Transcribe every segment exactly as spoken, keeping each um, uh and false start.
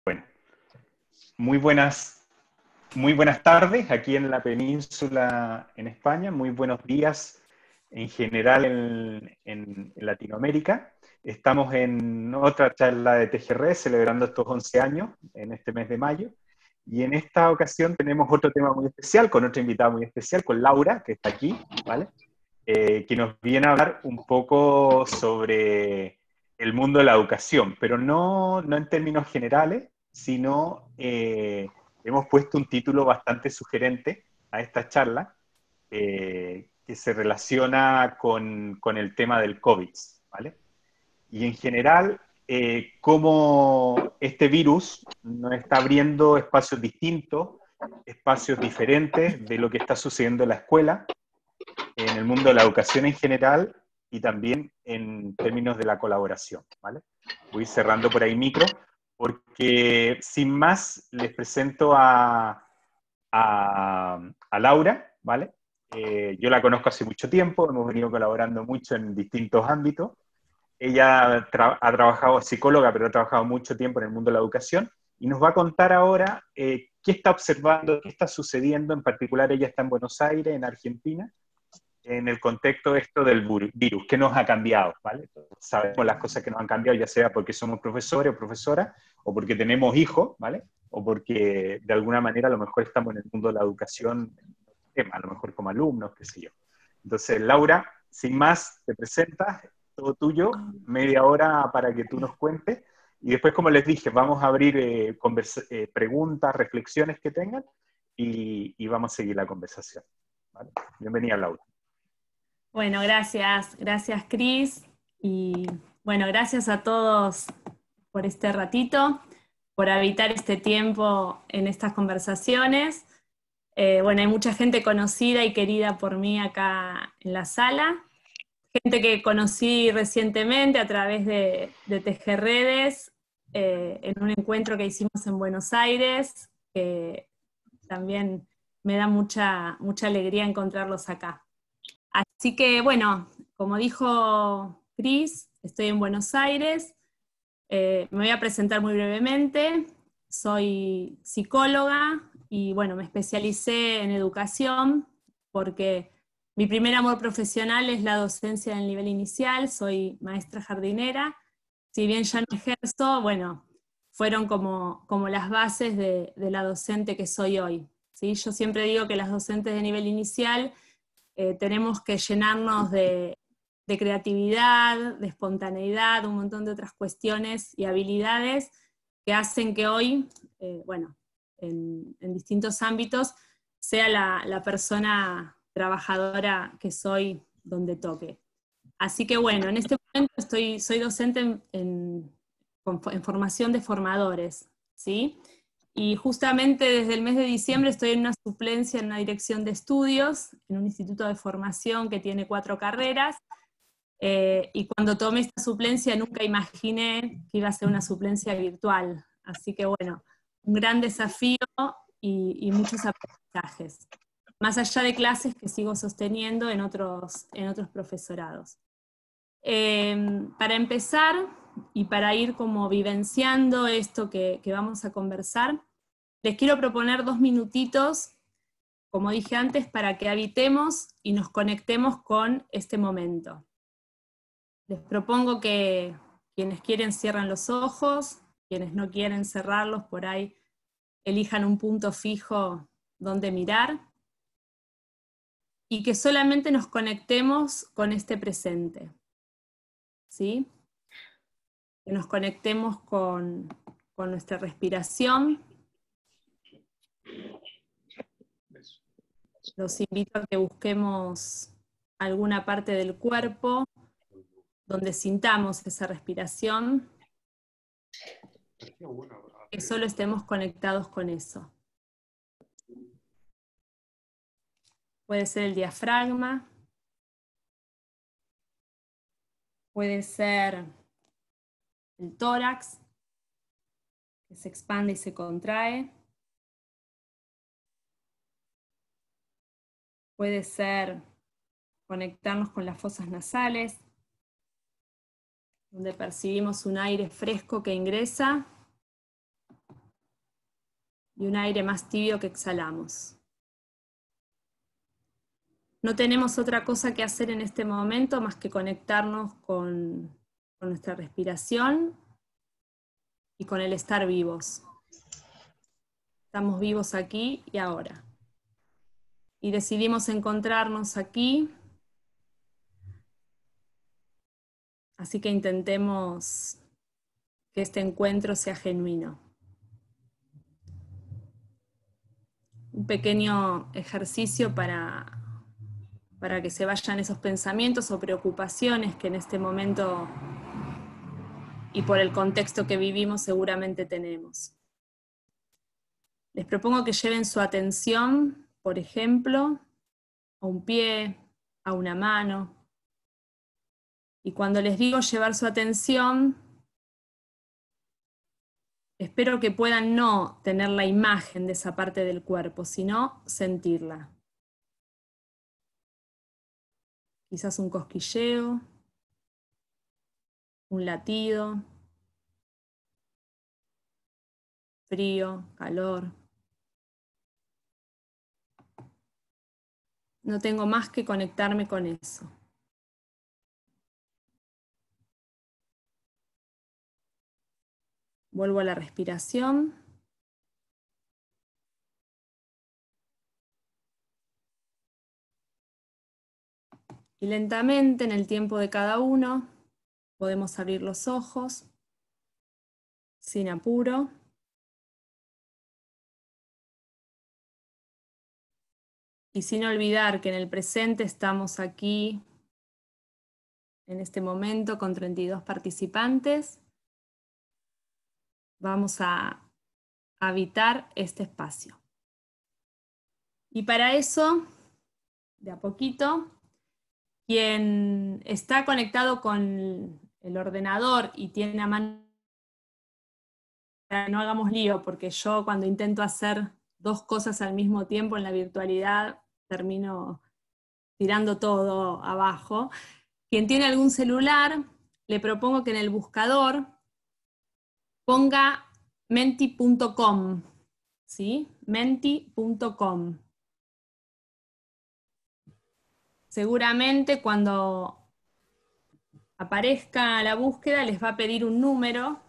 Bueno, muy buenas, muy buenas tardes aquí en la península en España, muy buenos días en general en, en- en Latinoamérica. Estamos en otra charla de T G R, celebrando estos once años en este mes de mayo. Y en esta ocasión tenemos otro tema muy especial, con otra invitada muy especial, con Laura, que está aquí, ¿vale? Eh, que nos viene a hablar un poco sobre el mundo de la educación, pero no, no en términos generales, sino eh, hemos puesto un título bastante sugerente a esta charla, eh, que se relaciona con, con, el tema del COVID, ¿vale? Y en general, eh, cómo este virus nos está abriendo espacios distintos, espacios diferentes de lo que está sucediendo en la escuela, en el mundo de la educación en general y también en términos de la colaboración, ¿vale? Voy cerrando por ahí micro, porque sin más les presento a, a, a Laura, ¿vale? Eh, yo la conozco hace mucho tiempo, hemos venido colaborando mucho en distintos ámbitos. Ella tra ha trabajado psicóloga, pero ha trabajado mucho tiempo en el mundo de la educación y nos va a contar ahora eh, qué está observando, qué está sucediendo. En particular, ella está en Buenos Aires, en Argentina, en el contexto esto del virus, ¿qué nos ha cambiado? ¿Vale? Sabemos las cosas que nos han cambiado, ya sea porque somos profesores o profesoras, o porque tenemos hijos, ¿vale? O porque de alguna manera a lo mejor estamos en el mundo de la educación, a lo mejor como alumnos, qué sé yo. Entonces, Laura, sin más, te presentas, todo tuyo, media hora para que tú nos cuentes, y después, como les dije, vamos a abrir eh, eh, preguntas, reflexiones que tengan, y, y vamos a seguir la conversación. ¿Vale? Bienvenida, Laura. Bueno, gracias, gracias Cris, y bueno, gracias a todos por este ratito, por habitar este tiempo en estas conversaciones. Eh, bueno, hay mucha gente conocida y querida por mí acá en la sala, gente que conocí recientemente a través de, de Tejerredes, eh, en un encuentro que hicimos en Buenos Aires, que también me da mucha, mucha alegría encontrarlos acá. Así que bueno, como dijo Cris, estoy en Buenos Aires. Eh, me voy a presentar muy brevemente. Soy psicóloga y bueno, me especialicé en educación porque mi primer amor profesional es la docencia en el nivel inicial. Soy maestra jardinera. Si bien ya no ejerzo, bueno, fueron como, como las bases de, de la docente que soy hoy, ¿sí? Yo siempre digo que las docentes de nivel inicial eh, tenemos que llenarnos de, de creatividad, de espontaneidad, un montón de otras cuestiones y habilidades que hacen que hoy, eh, bueno, en, en distintos ámbitos, sea la, la persona trabajadora que soy donde toque. Así que bueno, en este momento estoy, soy docente en, en, en formación de formadores, ¿sí? Y justamente desde el mes de diciembre estoy en una suplencia en una dirección de estudios, en un instituto de formación que tiene cuatro carreras, eh, y cuando tomé esta suplencia nunca imaginé que iba a ser una suplencia virtual. Así que bueno, un gran desafío y, y muchos aprendizajes. Más allá de clases que sigo sosteniendo en otros, en otros profesorados. Eh, para empezar, y para ir como vivenciando esto que, que vamos a conversar, les quiero proponer dos minutitos, como dije antes, para que habitemos y nos conectemos con este momento. Les propongo que quienes quieren cierren los ojos, quienes no quieren cerrarlos, por ahí elijan un punto fijo donde mirar, y que solamente nos conectemos con este presente, ¿sí? Que nos conectemos con, con nuestra respiración. Los invito a que busquemos alguna parte del cuerpo donde sintamos esa respiración, que solo estemos conectados con eso. Puede ser el diafragma, puede ser el tórax, que se expande y se contrae. Puede ser conectarnos con las fosas nasales, donde percibimos un aire fresco que ingresa y un aire más tibio que exhalamos. No tenemos otra cosa que hacer en este momento más que conectarnos con, con nuestra respiración y con el estar vivos. Estamos vivos aquí y ahora. Y decidimos encontrarnos aquí, así que intentemos que este encuentro sea genuino. Un pequeño ejercicio para, para que se vayan esos pensamientos o preocupaciones que en este momento y por el contexto que vivimos seguramente tenemos. Les propongo que lleven su atención, por ejemplo, a un pie, a una mano. Y cuando les digo llevar su atención, espero que puedan no tener la imagen de esa parte del cuerpo, sino sentirla. Quizás un cosquilleo, un latido, frío, calor. No tengo más que conectarme con eso. Vuelvo a la respiración. Y lentamente, en el tiempo de cada uno, podemos abrir los ojos, sin apuro. Y sin olvidar que en el presente estamos aquí, en este momento, con treinta y dos participantes. Vamos a habitar este espacio. Y para eso, de a poquito, quien está conectado con el ordenador y tiene a mano, no hagamos lío, porque yo cuando intento hacer dos cosas al mismo tiempo en la virtualidad, termino tirando todo abajo. Quien tiene algún celular, le propongo que en el buscador ponga menti punto com, ¿sí? menti punto com. Seguramente cuando aparezca la búsqueda les va a pedir un número.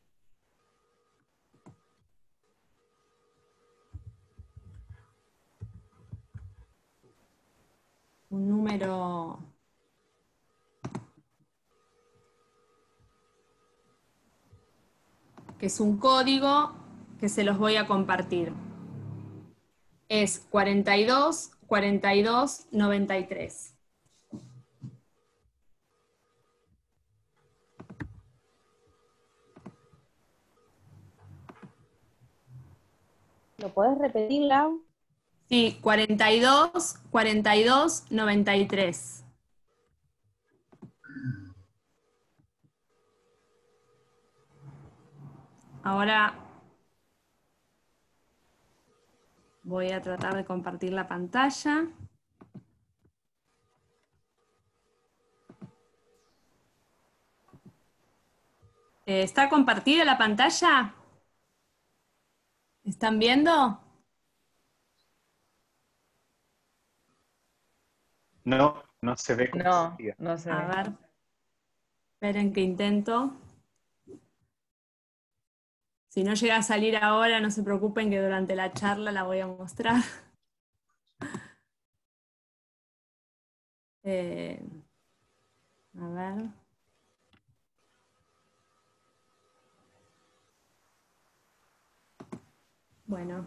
Un número que es un código que se los voy a compartir. Es cuarenta y dos, cuarenta y dos, noventa y tres. ¿Lo podés repetir, Lau? Sí, cuarenta y dos, cuarenta y dos, noventa y tres. Ahora voy a tratar de compartir la pantalla. ¿Está compartida la pantalla? ¿Están viendo? No, no se ve No, compartida. no se A ve. ver, esperen que intento. Si no llega a salir ahora, no se preocupen que durante la charla la voy a mostrar. Eh, a ver. Bueno.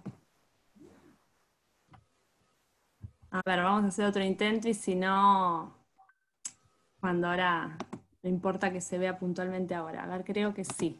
A ver, vamos a hacer otro intento y si no, cuando ahora, no importa que se vea puntualmente ahora. A ver, creo que sí.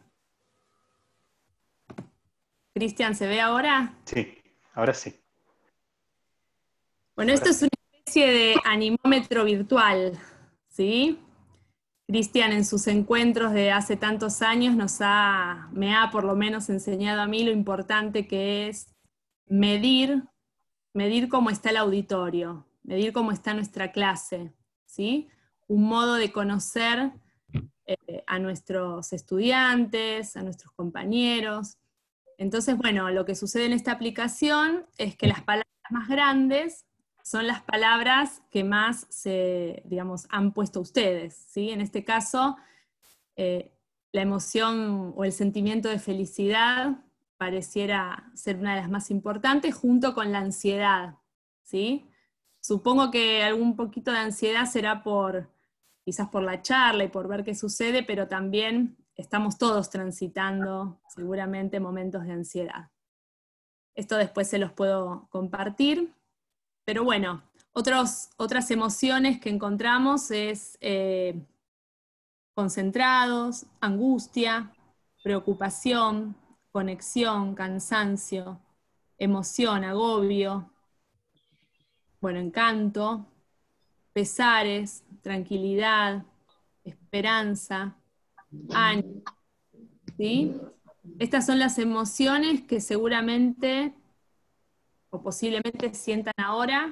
Cristian, ¿se ve ahora? Sí, ahora sí. Bueno, esto Ahora es sí. una especie de anemómetro virtual, ¿sí? Cristian en sus encuentros de hace tantos años nos ha, me ha por lo menos enseñado a mí lo importante que es medir, medir cómo está el auditorio, medir cómo está nuestra clase, ¿sí? Un modo de conocer eh, a nuestros estudiantes, a nuestros compañeros. Entonces, bueno, lo que sucede en esta aplicación es que las palabras más grandes son las palabras que más se, digamos, han puesto ustedes, ¿sí? En este caso, eh, la emoción o el sentimiento de felicidad pareciera ser una de las más importantes, junto con la ansiedad, ¿sí? Supongo que algún poquito de ansiedad será por, quizás por la charla y por ver qué sucede, pero también estamos todos transitando seguramente momentos de ansiedad. Esto después se los puedo compartir, pero bueno, otros, otras emociones que encontramos es eh, concentrados, angustia, preocupación, conexión, cansancio, emoción, agobio, bueno, encanto, pesares, tranquilidad, esperanza, ánimo, ¿sí? Estas son las emociones que seguramente o posiblemente sientan ahora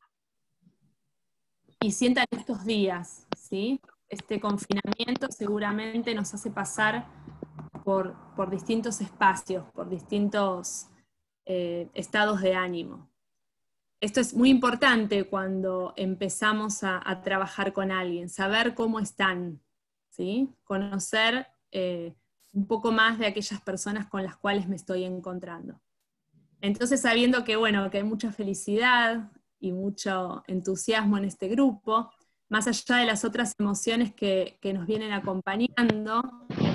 y sientan estos días, ¿sí? Este confinamiento seguramente nos hace pasar por, por distintos espacios, por distintos eh, estados de ánimo. Esto es muy importante cuando empezamos a, a trabajar con alguien, saber cómo están, ¿sí? Conocer eh, un poco más de aquellas personas con las cuales me estoy encontrando. Entonces, sabiendo que, bueno, que hay mucha felicidad y mucho entusiasmo en este grupo, más allá de las otras emociones que, que nos vienen acompañando,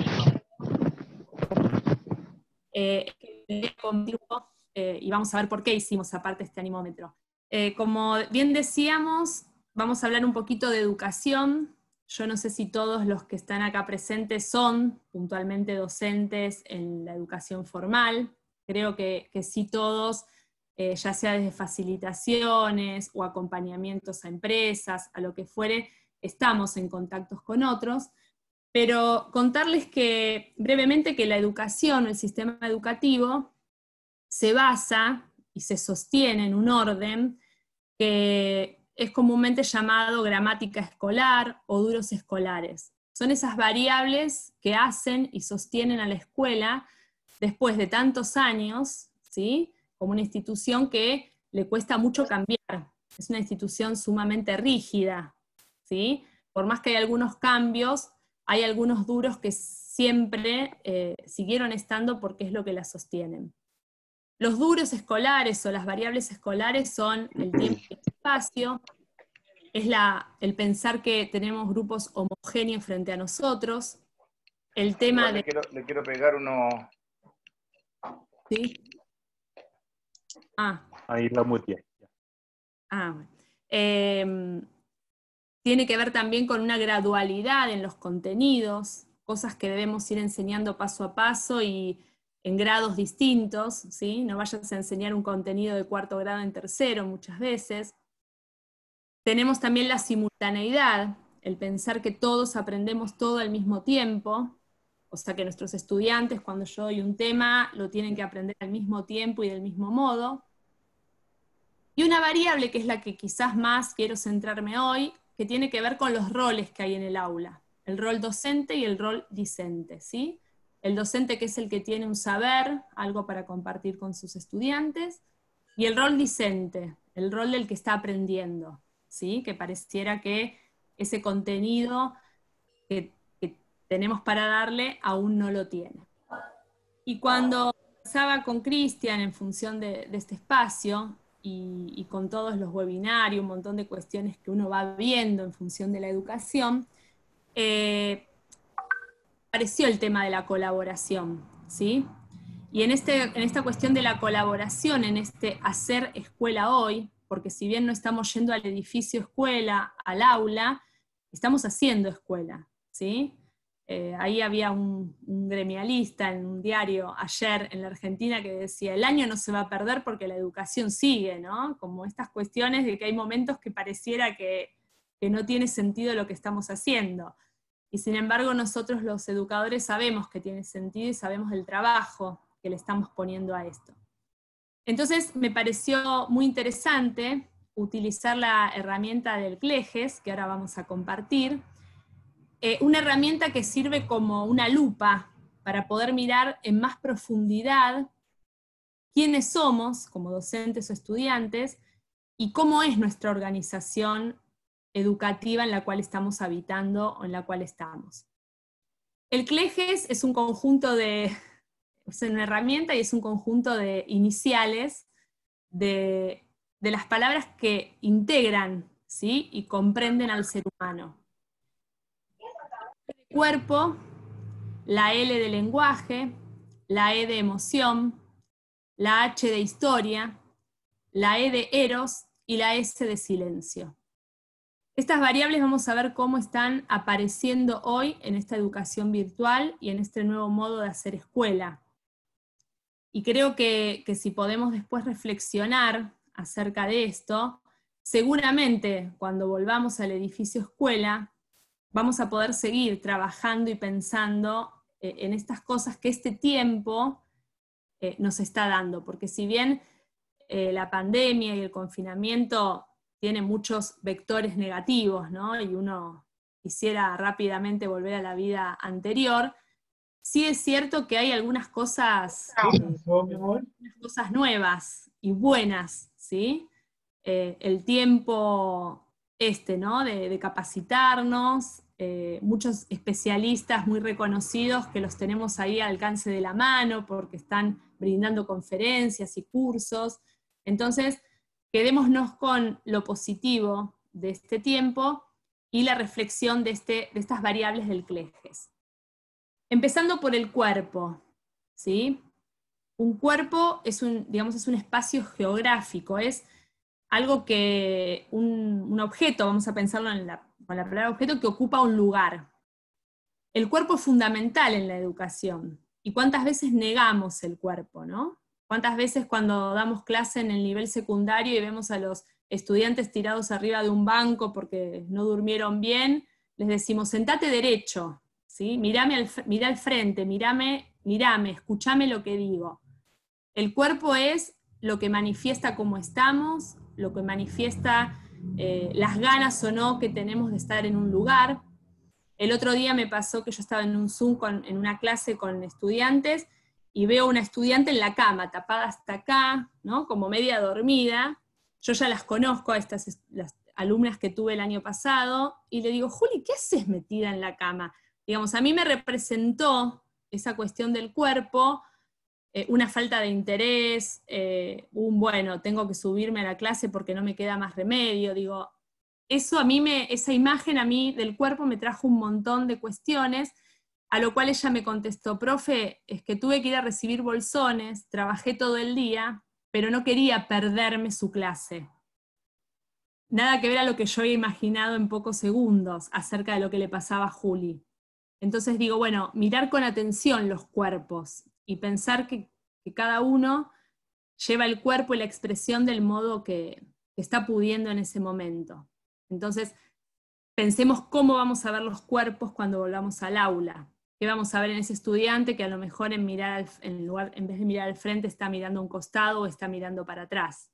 eh, eh, y vamos a ver por qué hicimos aparte este animómetro. Eh, como bien decíamos, vamos a hablar un poquito de educación. Yo no sé si todos los que están acá presentes son puntualmente docentes en la educación formal. Creo que, que sí todos, eh, ya sea desde facilitaciones o acompañamientos a empresas, a lo que fuere, estamos en contactos con otros. Pero contarles que, brevemente, que la educación o el sistema educativo se basa y se sostiene en un orden que es comúnmente llamado gramática escolar o duros escolares. Son esas variables que hacen y sostienen a la escuela después de tantos años, ¿sí? Como una institución que le cuesta mucho cambiar. Es una institución sumamente rígida, ¿sí? Por más que hay algunos cambios, hay algunos duros que siempre eh, siguieron estando porque es lo que la sostienen. Los duros escolares o las variables escolares son el tiempo y el espacio, es la, el pensar que tenemos grupos homogéneos frente a nosotros, el tema Igual de... Le quiero, le quiero pegar unos... ¿Sí? Ah, Ahí la muteé. ah, bueno. Eh, tiene que ver también con una gradualidad en los contenidos, cosas que debemos ir enseñando paso a paso y en grados distintos, ¿sí? No vayas a enseñar un contenido de cuarto grado en tercero muchas veces. Tenemos también la simultaneidad, el pensar que todos aprendemos todo al mismo tiempo, o sea que nuestros estudiantes, cuando yo doy un tema, lo tienen que aprender al mismo tiempo y del mismo modo. Y una variable que es la que quizás más quiero centrarme hoy, que tiene que ver con los roles que hay en el aula, el rol docente y el rol discente, ¿sí? El docente, que es el que tiene un saber, algo para compartir con sus estudiantes, y el rol discente, el rol del que está aprendiendo, ¿sí? Que pareciera que ese contenido que, que tenemos para darle aún no lo tiene. Y cuando conversaba con Cristian en función de, de este espacio, y, y con todos los webinarios, un montón de cuestiones que uno va viendo en función de la educación, eh, apareció el tema de la colaboración, ¿sí? Y en, este, en esta cuestión de la colaboración, en este hacer escuela hoy, porque si bien no estamos yendo al edificio escuela, al aula, estamos haciendo escuela, ¿sí? Eh, ahí había un, un gremialista en un diario ayer en la Argentina que decía, el año no se va a perder porque la educación sigue, ¿no? Como estas cuestiones de que hay momentos que pareciera que, que no tiene sentido lo que estamos haciendo. Y sin embargo nosotros los educadores sabemos que tiene sentido y sabemos del trabajo que le estamos poniendo a esto. Entonces me pareció muy interesante utilizar la herramienta del CLEGES, que ahora vamos a compartir, eh, una herramienta que sirve como una lupa para poder mirar en más profundidad quiénes somos como docentes o estudiantes y cómo es nuestra organización educativa en la cual estamos habitando o en la cual estamos. El CLEGES es un conjunto de, es una herramienta y es un conjunto de iniciales de, de las palabras que integran, ¿sí?, y comprenden al ser humano. El cuerpo, la L de lenguaje, la E de emoción, la H de historia, la E de eros y la S de silencio. Estas variables vamos a ver cómo están apareciendo hoy en esta educación virtual y en este nuevo modo de hacer escuela. Y creo que, que si podemos después reflexionar acerca de esto, seguramente cuando volvamos al edificio escuela, vamos a poder seguir trabajando y pensando eh, en estas cosas que este tiempo eh, nos está dando, porque si bien eh, la pandemia y el confinamiento tiene muchos vectores negativos, ¿no?, y uno quisiera rápidamente volver a la vida anterior, sí es cierto que hay algunas cosas, eh, algunas cosas nuevas y buenas, ¿sí? Eh, el tiempo este, ¿no?, de, de capacitarnos, eh, muchos especialistas muy reconocidos que los tenemos ahí al alcance de la mano porque están brindando conferencias y cursos. Entonces, quedémonos con lo positivo de este tiempo y la reflexión de, este, de estas variables del CLEGES. Empezando por el cuerpo, ¿sí? Un cuerpo es un, digamos, es un espacio geográfico, es algo que, un, un objeto, vamos a pensarlo en la, con la palabra objeto, que ocupa un lugar. El cuerpo es fundamental en la educación, y cuántas veces negamos el cuerpo, ¿no? ¿Cuántas veces cuando damos clase en el nivel secundario y vemos a los estudiantes tirados arriba de un banco porque no durmieron bien, les decimos, sentate derecho, ¿sí? Mirame al, mirá al frente, mirame, mirame, escuchame lo que digo. El cuerpo es lo que manifiesta cómo estamos, lo que manifiesta eh, las ganas o no que tenemos de estar en un lugar. El otro día me pasó que yo estaba en un Zoom con, en una clase con estudiantes, y veo a una estudiante en la cama, tapada hasta acá, ¿no?, como media dormida. Yo ya las conozco, a estas las alumnas que tuve el año pasado, y le digo, Juli, ¿qué haces metida en la cama? Digamos, a mí me representó esa cuestión del cuerpo, eh, una falta de interés, eh, un, bueno, tengo que subirme a la clase porque no me queda más remedio. Digo, eso a mí me, esa imagen a mí del cuerpo me trajo un montón de cuestiones. A lo cual ella me contestó, profe, es que tuve que ir a recibir bolsones, trabajé todo el día, pero no quería perderme su clase. Nada que ver a lo que yo había imaginado en pocos segundos acerca de lo que le pasaba a Juli. Entonces digo, bueno, mirar con atención los cuerpos y pensar que, que cada uno lleva el cuerpo y la expresión del modo que, que está pudiendo en ese momento. Entonces, pensemos cómo vamos a ver los cuerpos cuando volvamos al aula. ¿Qué vamos a ver en ese estudiante que a lo mejor en, mirar al, en, lugar, en vez de mirar al frente está mirando a un costado o está mirando para atrás?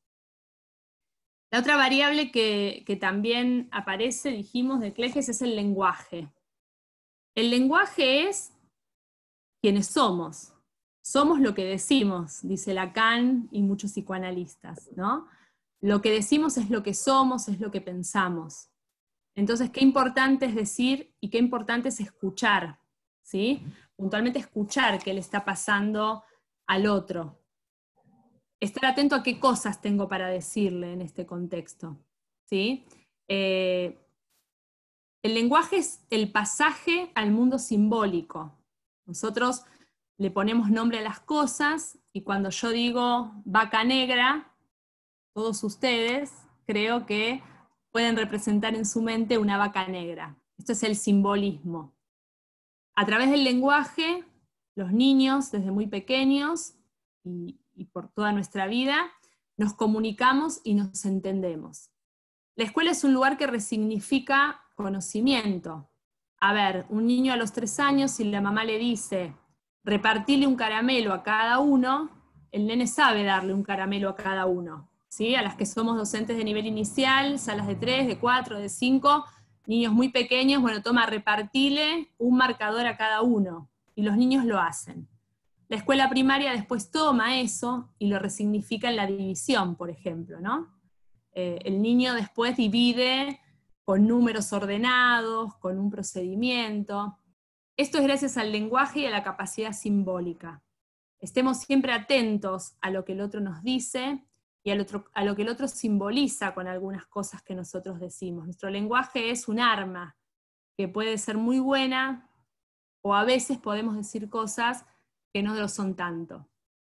La otra variable que, que también aparece, dijimos, de CLEGES es el lenguaje. El lenguaje es quienes somos. Somos lo que decimos, dice Lacan y muchos psicoanalistas, ¿no? Lo que decimos es lo que somos, es lo que pensamos. Entonces, qué importante es decir y qué importante es escuchar, ¿sí? Puntualmente escuchar qué le está pasando al otro. Estar atento a qué cosas tengo para decirle en este contexto, ¿sí? Eh, el lenguaje es el pasaje al mundo simbólico. Nosotros le ponemos nombre a las cosas, y cuando yo digo vaca negra, todos ustedes creo que pueden representar en su mente una vaca negra. Esto es el simbolismo. A través del lenguaje, los niños, desde muy pequeños, y, y por toda nuestra vida, nos comunicamos y nos entendemos. La escuela es un lugar que resignifica conocimiento. A ver, un niño a los tres años, si la mamá le dice, repartile un caramelo a cada uno, el nene sabe darle un caramelo a cada uno. ¿Sí? A las que somos docentes de nivel inicial, salas de tres, de cuatro, de cinco, niños muy pequeños, bueno, toma, repartile un marcador a cada uno, y los niños lo hacen. La escuela primaria después toma eso y lo resignifica en la división, por ejemplo, ¿no? Eh, el niño después divide con números ordenados, con un procedimiento. Esto es gracias al lenguaje y a la capacidad simbólica. Estemos siempre atentos a lo que el otro nos dice y al otro, a lo que el otro simboliza con algunas cosas que nosotros decimos. Nuestro lenguaje es un arma que puede ser muy buena, o a veces podemos decir cosas que no lo son tanto.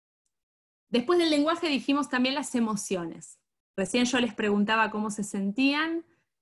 Después del lenguaje dijimos también las emociones. Recién yo les preguntaba cómo se sentían,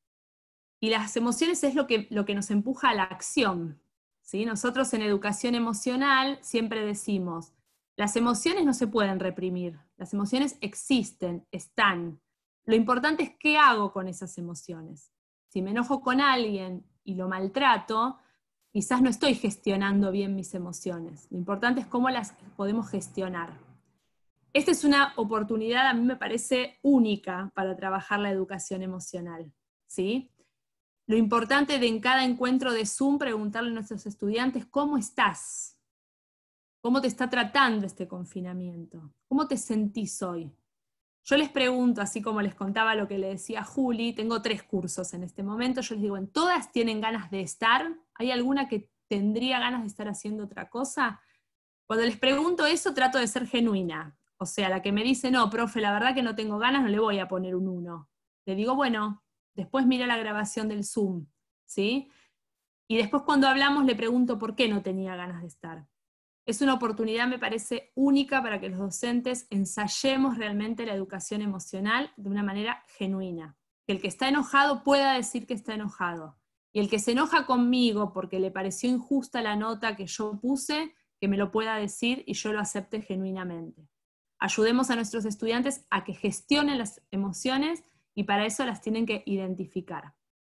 y las emociones es lo que, lo que nos empuja a la acción, ¿sí? Nosotros en educación emocional siempre decimos, las emociones no se pueden reprimir, las emociones existen, están. Lo importante es qué hago con esas emociones. Si me enojo con alguien y lo maltrato, quizás no estoy gestionando bien mis emociones. Lo importante es cómo las podemos gestionar. Esta es una oportunidad, a mí me parece única para trabajar la educación emocional, ¿sí? Lo importante de en cada encuentro de Zoom preguntarle a nuestros estudiantes, ¿cómo estás? ¿Cómo te está tratando este confinamiento? ¿Cómo te sentís hoy? Yo les pregunto, así como les contaba lo que le decía Juli, tengo tres cursos en este momento, yo les digo, ¿en todas tienen ganas de estar? ¿Hay alguna que tendría ganas de estar haciendo otra cosa? Cuando les pregunto eso, trato de ser genuina. O sea, la que me dice, no, profe, la verdad que no tengo ganas, no le voy a poner un uno. Le digo, bueno, después mira la grabación del Zoom, ¿sí? Y después cuando hablamos le pregunto por qué no tenía ganas de estar. Es una oportunidad, me parece, única para que los docentes ensayemos realmente la educación emocional de una manera genuina. Que el que está enojado pueda decir que está enojado. Y el que se enoja conmigo porque le pareció injusta la nota que yo puse, que me lo pueda decir y yo lo acepte genuinamente. Ayudemos a nuestros estudiantes a que gestionen las emociones y para eso las tienen que identificar.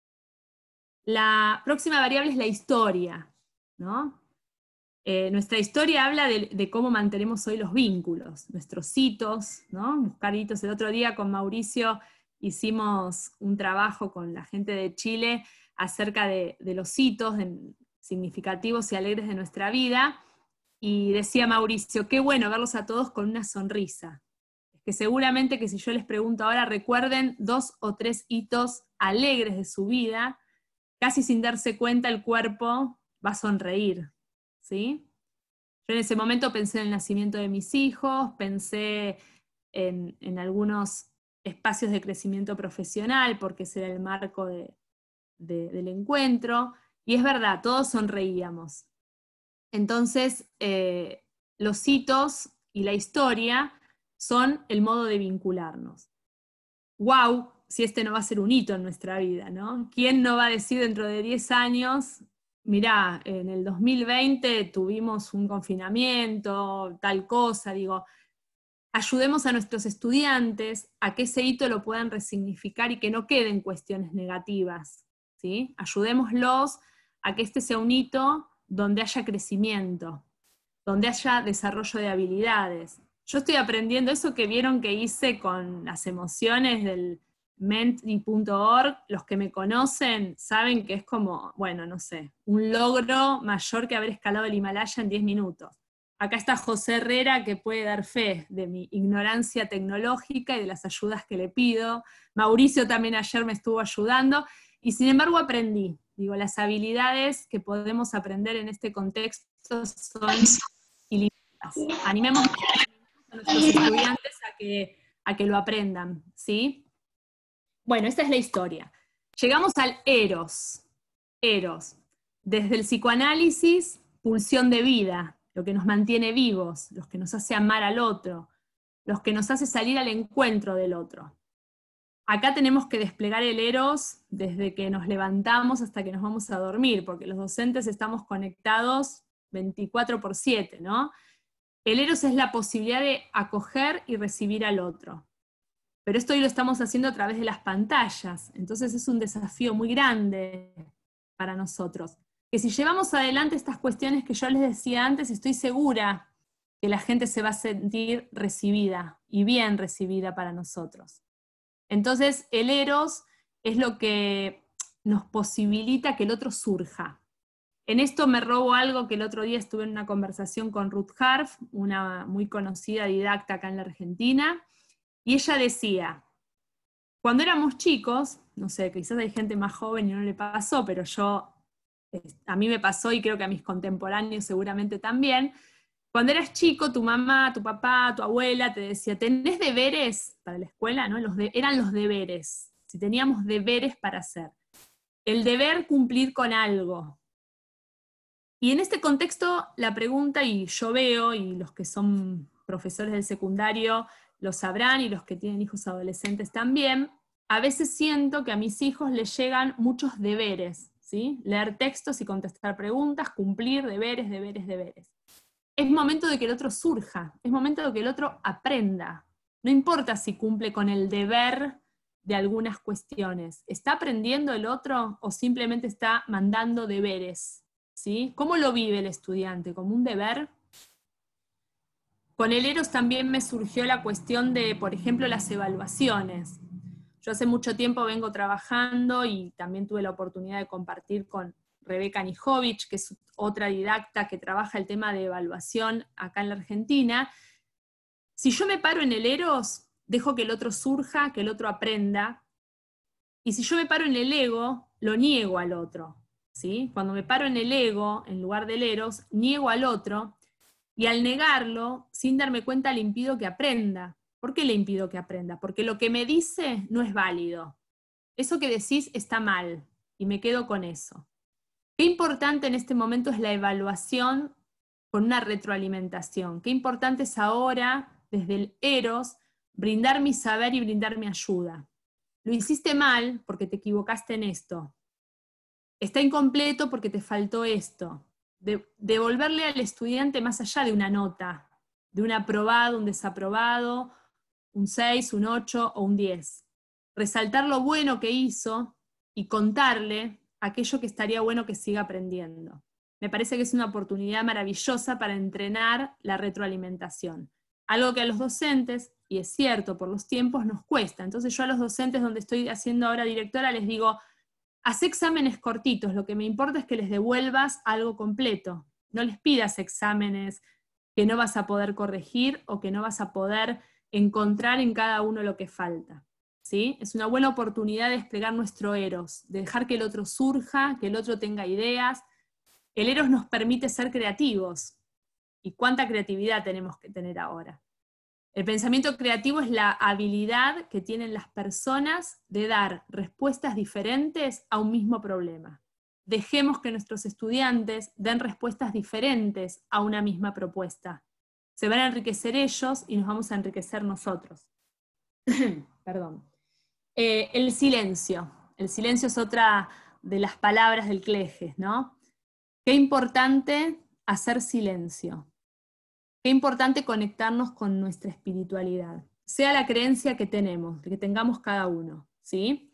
La próxima variable es la historia, ¿no? Eh, nuestra historia habla de, de cómo mantenemos hoy los vínculos, nuestros hitos, ¿no? Buscar hitos. El otro día con Mauricio hicimos un trabajo con la gente de Chile acerca de, de los hitos de, significativos y alegres de nuestra vida, y decía Mauricio, qué bueno verlos a todos con una sonrisa. Es que seguramente que si yo les pregunto ahora, recuerden dos o tres hitos alegres de su vida, casi sin darse cuenta el cuerpo va a sonreír. ¿Sí? Yo en ese momento pensé en el nacimiento de mis hijos, pensé en, en algunos espacios de crecimiento profesional, porque ese era el marco de, de, del encuentro, y es verdad, todos sonreíamos. Entonces, eh, los hitos y la historia son el modo de vincularnos. ¡Wow! Si este no va a ser un hito en nuestra vida, ¿no? ¿Quién no va a decir dentro de diez años... Mirá, en el dos mil veinte tuvimos un confinamiento, tal cosa, digo, ayudemos a nuestros estudiantes a que ese hito lo puedan resignificar y que no queden cuestiones negativas, ¿sí? Ayudémoslos a que este sea un hito donde haya crecimiento, donde haya desarrollo de habilidades. Yo estoy aprendiendo eso que vieron que hice con las emociones del menti punto org, los que me conocen saben que es como, bueno, no sé, un logro mayor que haber escalado el Himalaya en diez minutos. Acá está José Herrera, que puede dar fe de mi ignorancia tecnológica y de las ayudas que le pido. Mauricio también ayer me estuvo ayudando, y sin embargo aprendí. Digo, las habilidades que podemos aprender en este contexto son ilimitadas. Animemos a nuestros estudiantes a que, a que lo aprendan, ¿sí? Bueno, esta es la historia. Llegamos al eros. Eros. Desde el psicoanálisis, pulsión de vida, lo que nos mantiene vivos, los que nos hace amar al otro, los que nos hace salir al encuentro del otro. Acá tenemos que desplegar el eros desde que nos levantamos hasta que nos vamos a dormir, porque los docentes estamos conectados veinticuatro por siete, ¿no? El eros es la posibilidad de acoger y recibir al otro. Pero esto hoy lo estamos haciendo a través de las pantallas, entonces es un desafío muy grande para nosotros. Que si llevamos adelante estas cuestiones que yo les decía antes, estoy segura que la gente se va a sentir recibida, y bien recibida para nosotros. Entonces el eros es lo que nos posibilita que el otro surja. En esto me robo algo que el otro día estuve en una conversación con Ruth Harf, una muy conocida didacta acá en la Argentina, y ella decía, cuando éramos chicos, no sé, quizás hay gente más joven y no le pasó, pero yo, a mí me pasó y creo que a mis contemporáneos seguramente también, cuando eras chico, tu mamá, tu papá, tu abuela te decía, ¿tenés deberes para la escuela? ¿No? Los de, eran los deberes, si teníamos deberes para hacer. El deber cumplir con algo. Y en este contexto, la pregunta, y yo veo, y los que son profesores del secundario lo sabrán, y los que tienen hijos adolescentes también, a veces siento que a mis hijos les llegan muchos deberes, ¿sí? Leer textos y contestar preguntas, cumplir deberes, deberes, deberes. Es momento de que el otro surja, es momento de que el otro aprenda. No importa si cumple con el deber de algunas cuestiones. ¿Está aprendiendo el otro o simplemente está mandando deberes? ¿Sí? ¿Cómo lo vive el estudiante? ¿Como un deber? Con el Eros también me surgió la cuestión de, por ejemplo, las evaluaciones. Yo hace mucho tiempo vengo trabajando y también tuve la oportunidad de compartir con Rebeca Nijovic, que es otra didacta que trabaja el tema de evaluación acá en la Argentina. Si yo me paro en el Eros, dejo que el otro surja, que el otro aprenda, y si yo me paro en el ego, lo niego al otro. ¿Sí? Cuando me paro en el ego, en lugar del Eros, niego al otro, y al negarlo, sin darme cuenta, le impido que aprenda. ¿Por qué le impido que aprenda? Porque lo que me dice no es válido. Eso que decís está mal, y me quedo con eso. Qué importante en este momento es la evaluación con una retroalimentación. Qué importante es ahora, desde el Eros, brindar mi saber y brindar mi ayuda. Lo hiciste mal porque te equivocaste en esto. Está incompleto porque te faltó esto. De, devolverle al estudiante más allá de una nota, de un aprobado, un desaprobado, un seis, un ocho o un diez. Resaltar lo bueno que hizo y contarle aquello que estaría bueno que siga aprendiendo. Me parece que es una oportunidad maravillosa para entrenar la retroalimentación. Algo que a los docentes, y es cierto, por los tiempos nos cuesta. Entonces yo a los docentes donde estoy haciendo ahora directora les digo, haz exámenes cortitos, lo que me importa es que les devuelvas algo completo. No les pidas exámenes que no vas a poder corregir o que no vas a poder encontrar en cada uno lo que falta. ¿Sí? Es una buena oportunidad de desplegar nuestro Eros, de dejar que el otro surja, que el otro tenga ideas. El Eros nos permite ser creativos. ¿Y cuánta creatividad tenemos que tener ahora? El pensamiento creativo es la habilidad que tienen las personas de dar respuestas diferentes a un mismo problema. Dejemos que nuestros estudiantes den respuestas diferentes a una misma propuesta. Se van a enriquecer ellos y nos vamos a enriquecer nosotros. Perdón. Eh, el silencio. El silencio es otra de las palabras del Cleges, ¿no? Qué importante hacer silencio. Qué importante conectarnos con nuestra espiritualidad, sea la creencia que tenemos, que tengamos cada uno, ¿sí?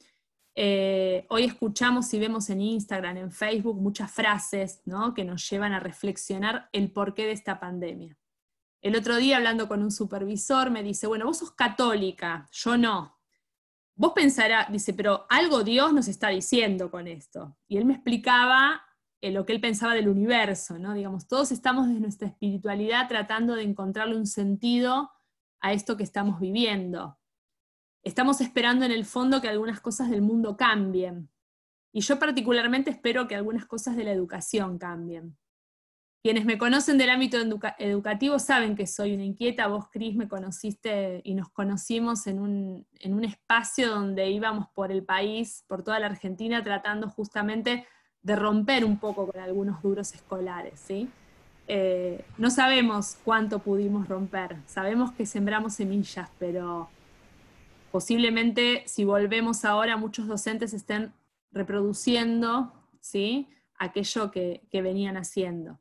Eh, hoy escuchamos y vemos en Instagram, en Facebook, muchas frases, ¿no?, que nos llevan a reflexionar el porqué de esta pandemia. El otro día, hablando con un supervisor, me dice, bueno, vos sos católica, yo no. Vos pensarás, dice, pero algo Dios nos está diciendo con esto. Y él me explicaba lo que él pensaba del universo, ¿no? Digamos, todos estamos desde nuestra espiritualidad tratando de encontrarle un sentido a esto que estamos viviendo. Estamos esperando en el fondo que algunas cosas del mundo cambien. Y yo particularmente espero que algunas cosas de la educación cambien. Quienes me conocen del ámbito educa- educativo saben que soy una inquieta. Vos, Cris, me conociste y nos conocimos en un, en un espacio donde íbamos por el país, por toda la Argentina, tratando justamente de romper un poco con algunos duros escolares, ¿sí? Eh, no sabemos cuánto pudimos romper, sabemos que sembramos semillas, pero posiblemente si volvemos ahora muchos docentes estén reproduciendo, ¿sí?, aquello que, que venían haciendo.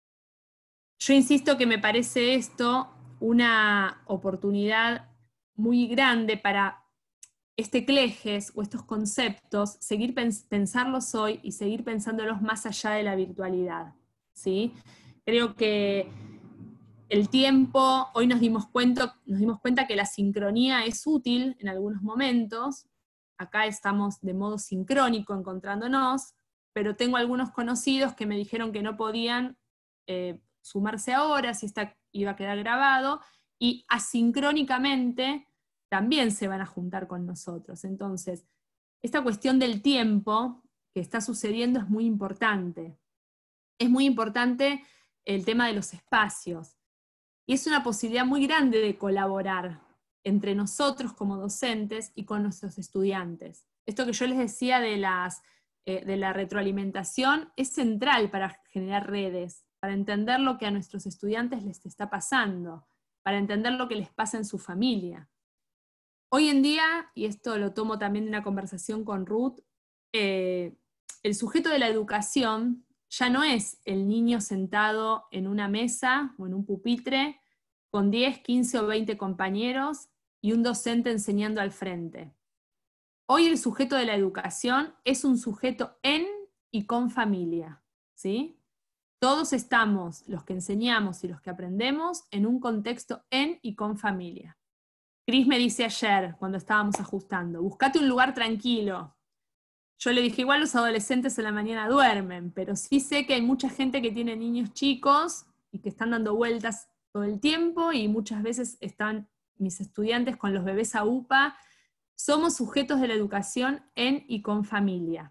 Yo insisto que me parece esto una oportunidad muy grande para este Cleges o estos conceptos, seguir pens pensarlos hoy y seguir pensándolos más allá de la virtualidad, ¿sí? Creo que el tiempo, hoy nos dimos cuenta, nos dimos cuenta que la sincronía es útil en algunos momentos. Acá estamos de modo sincrónico encontrándonos, pero tengo algunos conocidos que me dijeron que no podían eh, sumarse ahora, si esta iba a quedar grabado, y asincrónicamente también se van a juntar con nosotros. Entonces, esta cuestión del tiempo que está sucediendo es muy importante. Es muy importante el tema de los espacios. Y es una posibilidad muy grande de colaborar entre nosotros como docentes y con nuestros estudiantes. Esto que yo les decía de, las, eh, de la retroalimentación es central para generar redes, para entender lo que a nuestros estudiantes les está pasando, para entender lo que les pasa en su familia. Hoy en día, y esto lo tomo también de una conversación con Ruth, eh, el sujeto de la educación ya no es el niño sentado en una mesa o en un pupitre con diez, quince o veinte compañeros y un docente enseñando al frente. Hoy el sujeto de la educación es un sujeto en y con familia, ¿sí? Todos estamos, los que enseñamos y los que aprendemos, en un contexto en y con familia. Cris me dice ayer, cuando estábamos ajustando, buscate un lugar tranquilo. Yo le dije, igual los adolescentes en la mañana duermen, pero sí sé que hay mucha gente que tiene niños chicos y que están dando vueltas todo el tiempo, y muchas veces están mis estudiantes con los bebés a UPA. Somos sujetos de la educación en y con familia.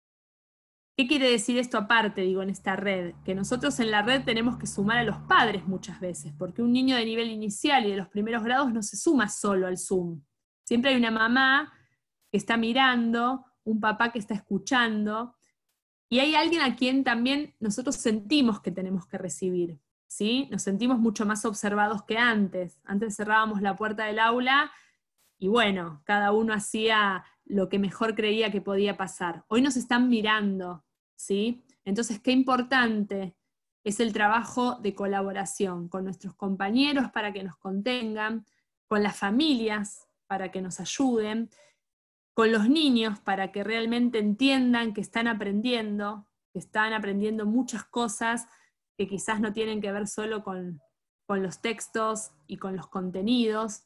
¿Qué quiere decir esto aparte, digo, en esta red? Que nosotros en la red tenemos que sumar a los padres muchas veces, porque un niño de nivel inicial y de los primeros grados no se suma solo al Zoom. Siempre hay una mamá que está mirando, un papá que está escuchando, y hay alguien a quien también nosotros sentimos que tenemos que recibir, ¿sí? Nos sentimos mucho más observados que antes. Antes cerrábamos la puerta del aula y bueno, cada uno hacía lo que mejor creía que podía pasar. Hoy nos están mirando, ¿sí? Entonces, qué importante es el trabajo de colaboración con nuestros compañeros para que nos contengan, con las familias para que nos ayuden, con los niños para que realmente entiendan que están aprendiendo, que están aprendiendo muchas cosas que quizás no tienen que ver solo con, con los textos y con los contenidos,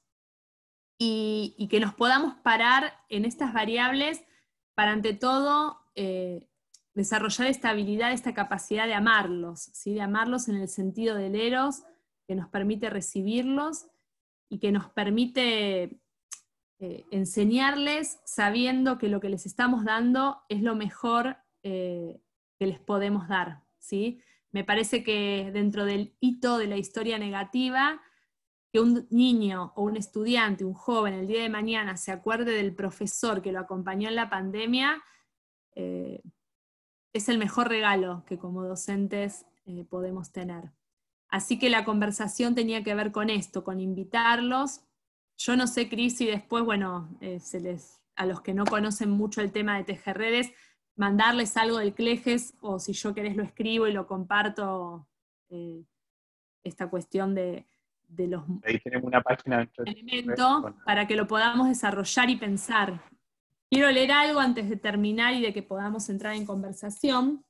y, y que nos podamos parar en estas variables para, ante todo, eh, desarrollar esta habilidad, esta capacidad de amarlos, ¿sí? De amarlos en el sentido del eros, que nos permite recibirlos y que nos permite eh, enseñarles sabiendo que lo que les estamos dando es lo mejor eh, que les podemos dar, ¿sí? Me parece que dentro del hito de la historia negativa, que un niño o un estudiante, un joven, el día de mañana se acuerde del profesor que lo acompañó en la pandemia, eh, es el mejor regalo que como docentes eh, podemos tener. Así que la conversación tenía que ver con esto, con invitarlos. Yo no sé, Cris, si después, bueno, eh, se les, a los que no conocen mucho el tema de tejerredes, mandarles algo del CLEGES, o si yo querés lo escribo y lo comparto, eh, esta cuestión de, de los Ahí tenemos una página dentro de elementos para que lo podamos desarrollar y pensar. Quiero leer algo antes de terminar y de que podamos entrar en conversación.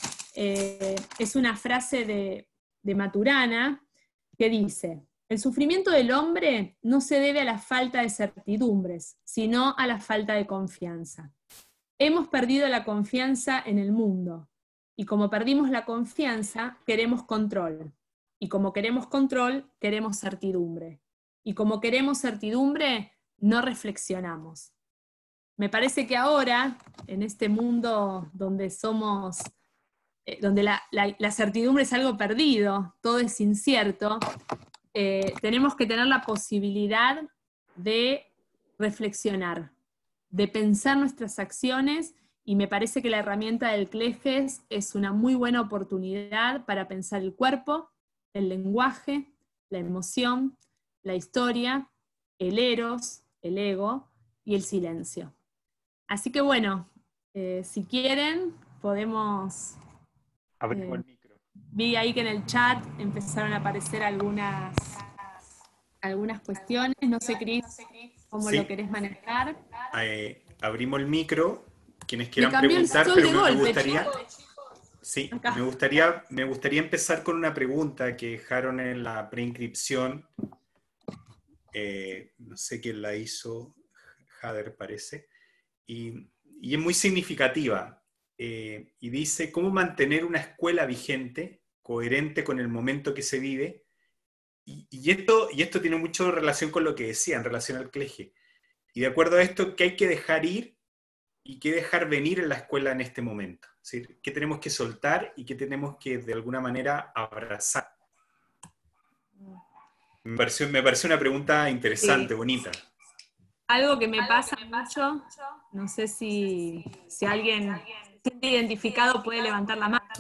Eh, es una frase de, de Maturana que dice: el sufrimiento del hombre no se debe a la falta de certidumbres, sino a la falta de confianza. Hemos perdido la confianza en el mundo, y como perdimos la confianza, queremos control. Y como queremos control, queremos certidumbre. Y como queremos certidumbre, no reflexionamos. Me parece que ahora, en este mundo donde somos, eh, donde la, la, la certidumbre es algo perdido, todo es incierto, eh, tenemos que tener la posibilidad de reflexionar, de pensar nuestras acciones, y me parece que la herramienta del CLEGES es una muy buena oportunidad para pensar el cuerpo, el lenguaje, la emoción, la historia, el eros, el ego y el silencio. Así que bueno, eh, si quieren, podemos... Abrimos Eh, el micro. vi ahí que en el chat empezaron a aparecer algunas, algunas cuestiones. No sé, Cris, cómo Sí. lo querés manejar. Eh, abrimos el micro. Quienes Me quieran cambió el preguntar, sol pero de me, me golpe, gustaría... chicos. Sí, Acá. me gustaría, me gustaría empezar con una pregunta que dejaron en la preinscripción. Eh, no sé quién la hizo, Jader parece, y, y es muy significativa. eh, y dice, ¿cómo mantener una escuela vigente, coherente con el momento que se vive? Y, y, esto, y esto tiene mucho relación con lo que decía en relación al colegio. Y de acuerdo a esto, ¿qué hay que dejar ir y qué dejar venir en la escuela en este momento? Es decir, ¿qué tenemos que soltar y qué tenemos que de alguna manera abrazar? Me pareció, me pareció una pregunta interesante, Sí. bonita. Algo que me pasa mucho, no sé si, si alguien se siente identificado puede levantar la mano,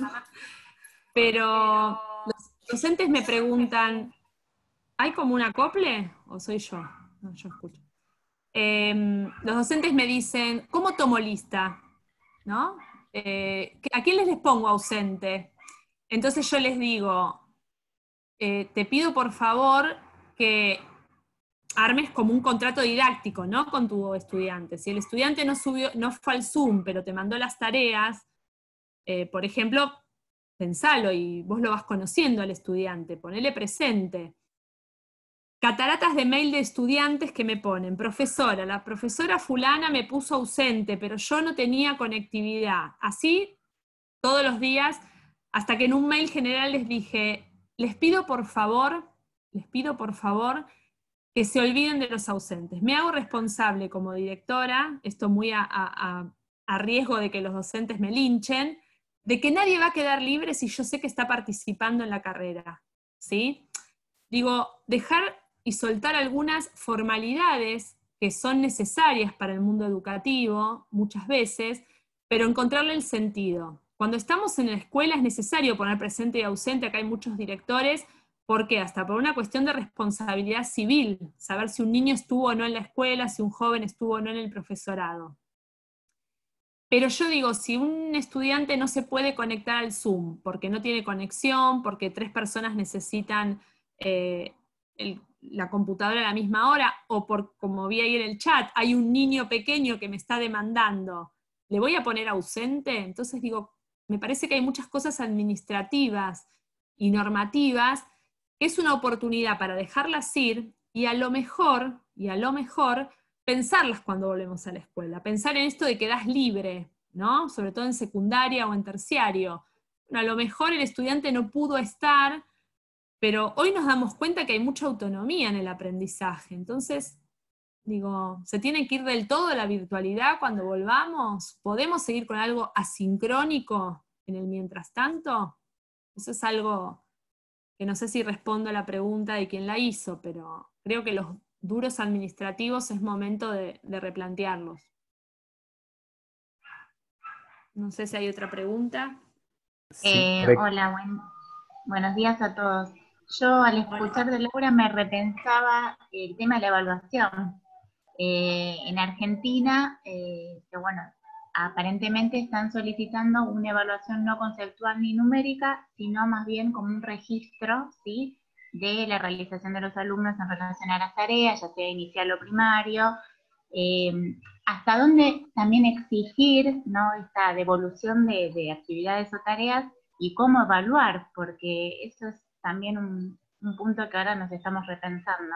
pero los docentes me preguntan, ¿hay como un acople o soy yo? No, yo escucho. Eh, los docentes me dicen, ¿cómo tomo lista? ¿No? Eh, ¿a quién les les pongo ausente? Entonces yo les digo, eh, te pido por favor que armes como un contrato didáctico, ¿no? Con tu estudiante. Si el estudiante no subió, no fue al Zoom, pero te mandó las tareas, eh, por ejemplo, pensalo y vos lo vas conociendo al estudiante, ponele presente. Cataratas de mail de estudiantes que me ponen, profesora, la profesora fulana me puso ausente, pero yo no tenía conectividad. Así, todos los días, hasta que en un mail general les dije, les pido por favor, les pido por favor, que se olviden de los ausentes. Me hago responsable como directora, esto muy a, a, a riesgo de que los docentes me linchen, de que nadie va a quedar libre si yo sé que está participando en la carrera, ¿sí? Digo, dejar y soltar algunas formalidades que son necesarias para el mundo educativo, muchas veces, pero encontrarle el sentido. Cuando estamos en la escuela es necesario poner presente y ausente, acá hay muchos directores, ¿por qué? Hasta por una cuestión de responsabilidad civil, saber si un niño estuvo o no en la escuela, si un joven estuvo o no en el profesorado. Pero yo digo, si un estudiante no se puede conectar al Zoom, porque no tiene conexión, porque tres personas necesitan eh, el, la computadora a la misma hora, o por, como vi ahí en el chat, hay un niño pequeño que me está demandando, ¿le voy a poner ausente? Entonces digo, me parece que hay muchas cosas administrativas y normativas que es una oportunidad para dejarlas ir y a lo mejor, y a lo mejor, pensarlas cuando volvemos a la escuela, pensar en esto de que das libre, ¿no? Sobre todo en secundaria o en terciario. Bueno, a lo mejor el estudiante no pudo estar, pero hoy nos damos cuenta que hay mucha autonomía en el aprendizaje. Entonces, digo, ¿se tiene que ir del todo a la virtualidad cuando volvamos? ¿Podemos seguir con algo asincrónico en el mientras tanto? Eso es algo que no sé si respondo a la pregunta de quién la hizo, pero creo que los duros administrativos es momento de, de replantearlos. No sé si hay otra pregunta. Sí, Eh, hola, buen, buenos días a todos. Yo al escuchar de Laura me repensaba el tema de la evaluación. Eh, en Argentina, eh, que bueno, aparentemente están solicitando una evaluación no conceptual ni numérica, sino más bien como un registro, ¿sí?, de la realización de los alumnos en relación a las tareas, ya sea inicial o primario. Eh, hasta dónde también exigir, ¿no?, esta devolución de, de actividades o tareas y cómo evaluar, porque eso es también un, un punto que ahora nos estamos repensando.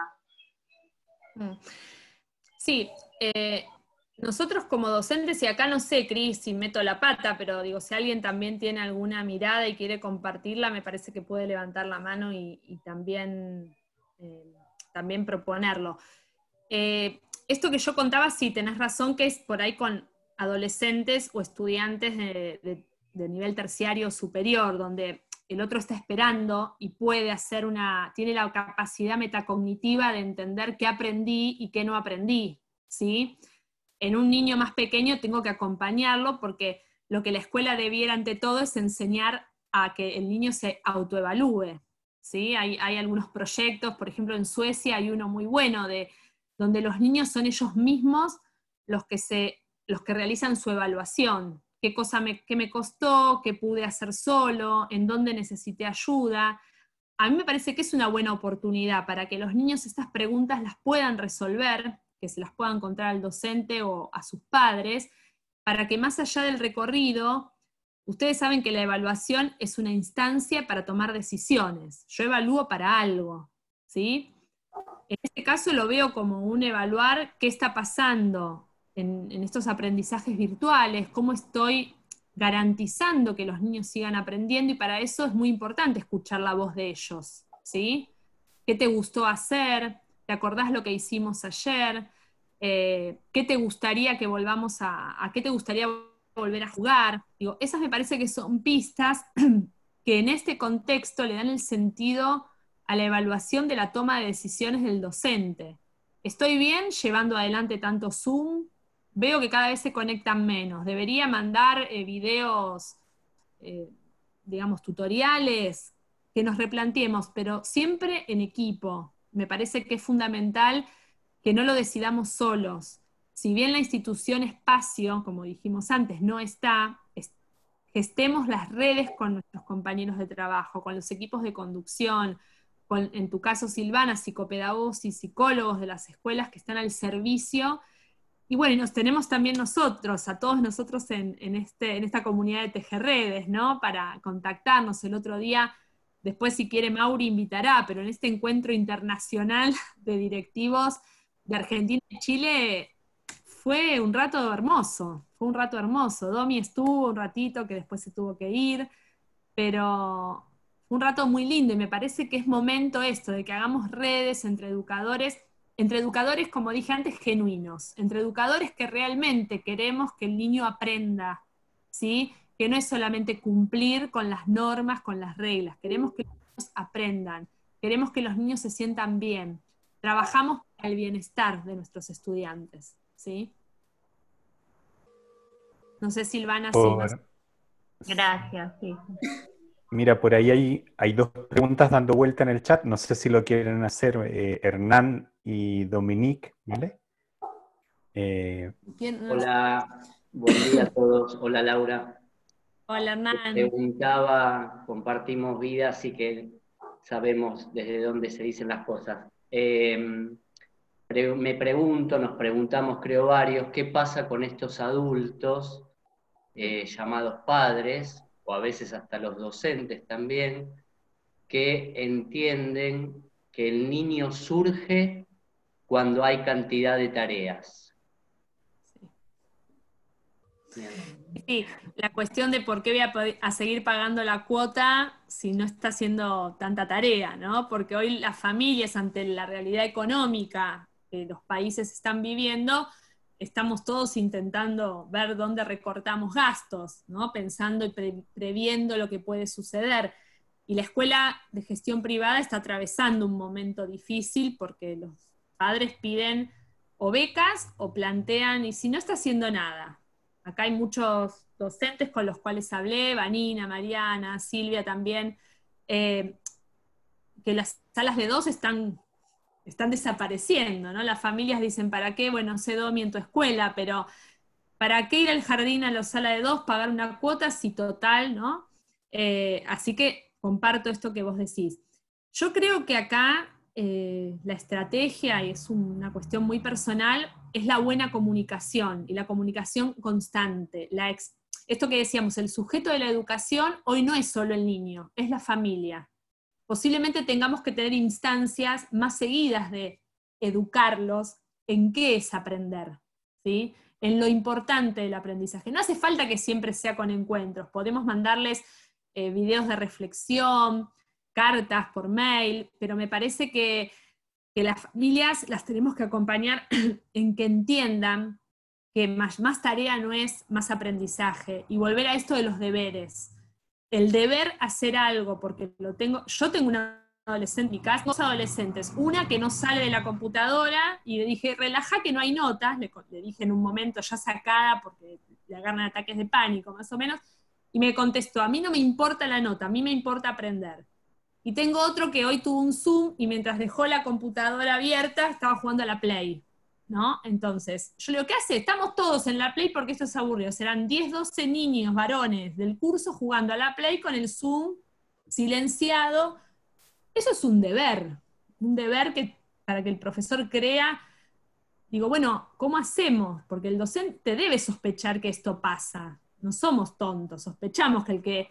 Sí, eh, nosotros como docentes, y acá no sé, Cris, si meto la pata, pero digo, si alguien también tiene alguna mirada y quiere compartirla, me parece que puede levantar la mano y, y también, eh, también proponerlo. Eh, esto que yo contaba, sí, tenés razón, que es por ahí con adolescentes o estudiantes de, de, de nivel terciario superior, donde el otro está esperando y puede hacer una, tiene la capacidad metacognitiva de entender qué aprendí y qué no aprendí, ¿sí? En un niño más pequeño tengo que acompañarlo porque lo que la escuela debiera ante todo es enseñar a que el niño se autoevalúe, ¿sí? Hay, hay algunos proyectos, por ejemplo en Suecia hay uno muy bueno de donde los niños son ellos mismos los que, se, los que realizan su evaluación. Qué cosa me, qué me costó, qué pude hacer solo, en dónde necesité ayuda. A mí me parece que es una buena oportunidad para que los niños estas preguntas las puedan resolver, que se las puedan encontrar al docente o a sus padres, para que más allá del recorrido, ustedes saben que la evaluación es una instancia para tomar decisiones. Yo evalúo para algo, ¿sí? En este caso lo veo como un evaluar qué está pasando en, en estos aprendizajes virtuales, cómo estoy garantizando que los niños sigan aprendiendo, y para eso es muy importante escuchar la voz de ellos, ¿sí? ¿Qué te gustó hacer? ¿Te acordás lo que hicimos ayer? Eh, ¿Qué te gustaría que volvamos a, a qué te gustaría volver a jugar? Digo, esas me parece que son pistas que en este contexto le dan el sentido a la evaluación de la toma de decisiones del docente. ¿Estoy bien llevando adelante tanto Zoom? Veo que cada vez se conectan menos. ¿Debería mandar eh, videos, eh, digamos, tutoriales? Que nos replanteemos, pero siempre en equipo. Me parece que es fundamental que no lo decidamos solos. Si bien la institución espacio, como dijimos antes, no está, es, gestemos las redes con nuestros compañeros de trabajo, con los equipos de conducción, con, en tu caso, Silvana, psicopedagogos y psicólogos de las escuelas que están al servicio. Y bueno, y nos tenemos también nosotros, a todos nosotros en, en, este, en esta comunidad de Tejerredes, ¿no? Para contactarnos. El otro día, después si quiere Mauri invitará, pero en este encuentro internacional de directivos de Argentina y Chile fue un rato hermoso, fue un rato hermoso. Domi estuvo un ratito que después se tuvo que ir, pero fue un rato muy lindo, y me parece que es momento esto, de que hagamos redes entre educadores, entre educadores, como dije antes, genuinos, entre educadores que realmente queremos que el niño aprenda, ¿sí? Que no es solamente cumplir con las normas, con las reglas, queremos que los niños aprendan, queremos que los niños se sientan bien, trabajamos para el bienestar de nuestros estudiantes, ¿sí? No sé, Silvana, si Por- nos... Gracias, sí. Mira, por ahí hay, hay dos preguntas dando vuelta en el chat. No sé si lo quieren hacer eh, Hernán y Dominique, ¿vale? Eh, ¿Quién? Hola, buen día a todos. Hola, Laura. Hola, Te Hernán. preguntaba, compartimos vida, así que sabemos desde dónde se dicen las cosas. Eh, pre- me pregunto, nos preguntamos, creo varios, ¿qué pasa con estos adultos eh, llamados padres, o a veces hasta los docentes también, que entienden que el niño surge cuando hay cantidad de tareas? Bien. Sí, la cuestión de por qué voy a, poder- a seguir pagando la cuota si no está haciendo tanta tarea, ¿no? Porque hoy las familias, ante la realidad económica que los países están viviendo, estamos todos intentando ver dónde recortamos gastos, ¿no? Pensando y pre- previendo lo que puede suceder. Y la escuela de gestión privada está atravesando un momento difícil porque los padres piden o becas o plantean, y si no está haciendo nada. Acá hay muchos docentes con los cuales hablé, Vanina, Mariana, Silvia también, eh, que las salas de dos están, están desapareciendo, ¿no? Las familias dicen, ¿para qué? Bueno, sé Domi en tu escuela, pero ¿para qué ir al jardín a la sala de dos, pagar una cuota si total, ¿no? Eh, así que comparto esto que vos decís. Yo creo que acá eh, la estrategia, y es una cuestión muy personal, es la buena comunicación y la comunicación constante. La ex, esto que decíamos, el sujeto de la educación hoy no es solo el niño, es la familia. Posiblemente tengamos que tener instancias más seguidas de educarlos en qué es aprender, ¿sí? En lo importante del aprendizaje. No hace falta que siempre sea con encuentros, podemos mandarles eh, videos de reflexión, cartas por mail, pero me parece que, que las familias las tenemos que acompañar en que entiendan que más, más tarea no es más aprendizaje, y volver a esto de los deberes. El deber hacer algo, porque lo tengo, yo tengo una adolescente en mi casa, dos adolescentes, una que no sale de la computadora, y le dije, relaja que no hay notas, le, le dije en un momento ya sacada, porque le agarran ataques de pánico más o menos, y me contestó, a mí no me importa la nota, a mí me importa aprender. Y tengo otro que hoy tuvo un Zoom, y mientras dejó la computadora abierta, estaba jugando a la Play, ¿no? Entonces, yo le digo, ¿qué hace? Estamos todos en la Play porque esto es aburrido. Serán diez, doce niños, varones del curso jugando a la Play con el Zoom silenciado. Eso es un deber, un deber que para que el profesor crea, digo, bueno, ¿cómo hacemos? Porque el docente debe sospechar que esto pasa. No somos tontos, sospechamos que el que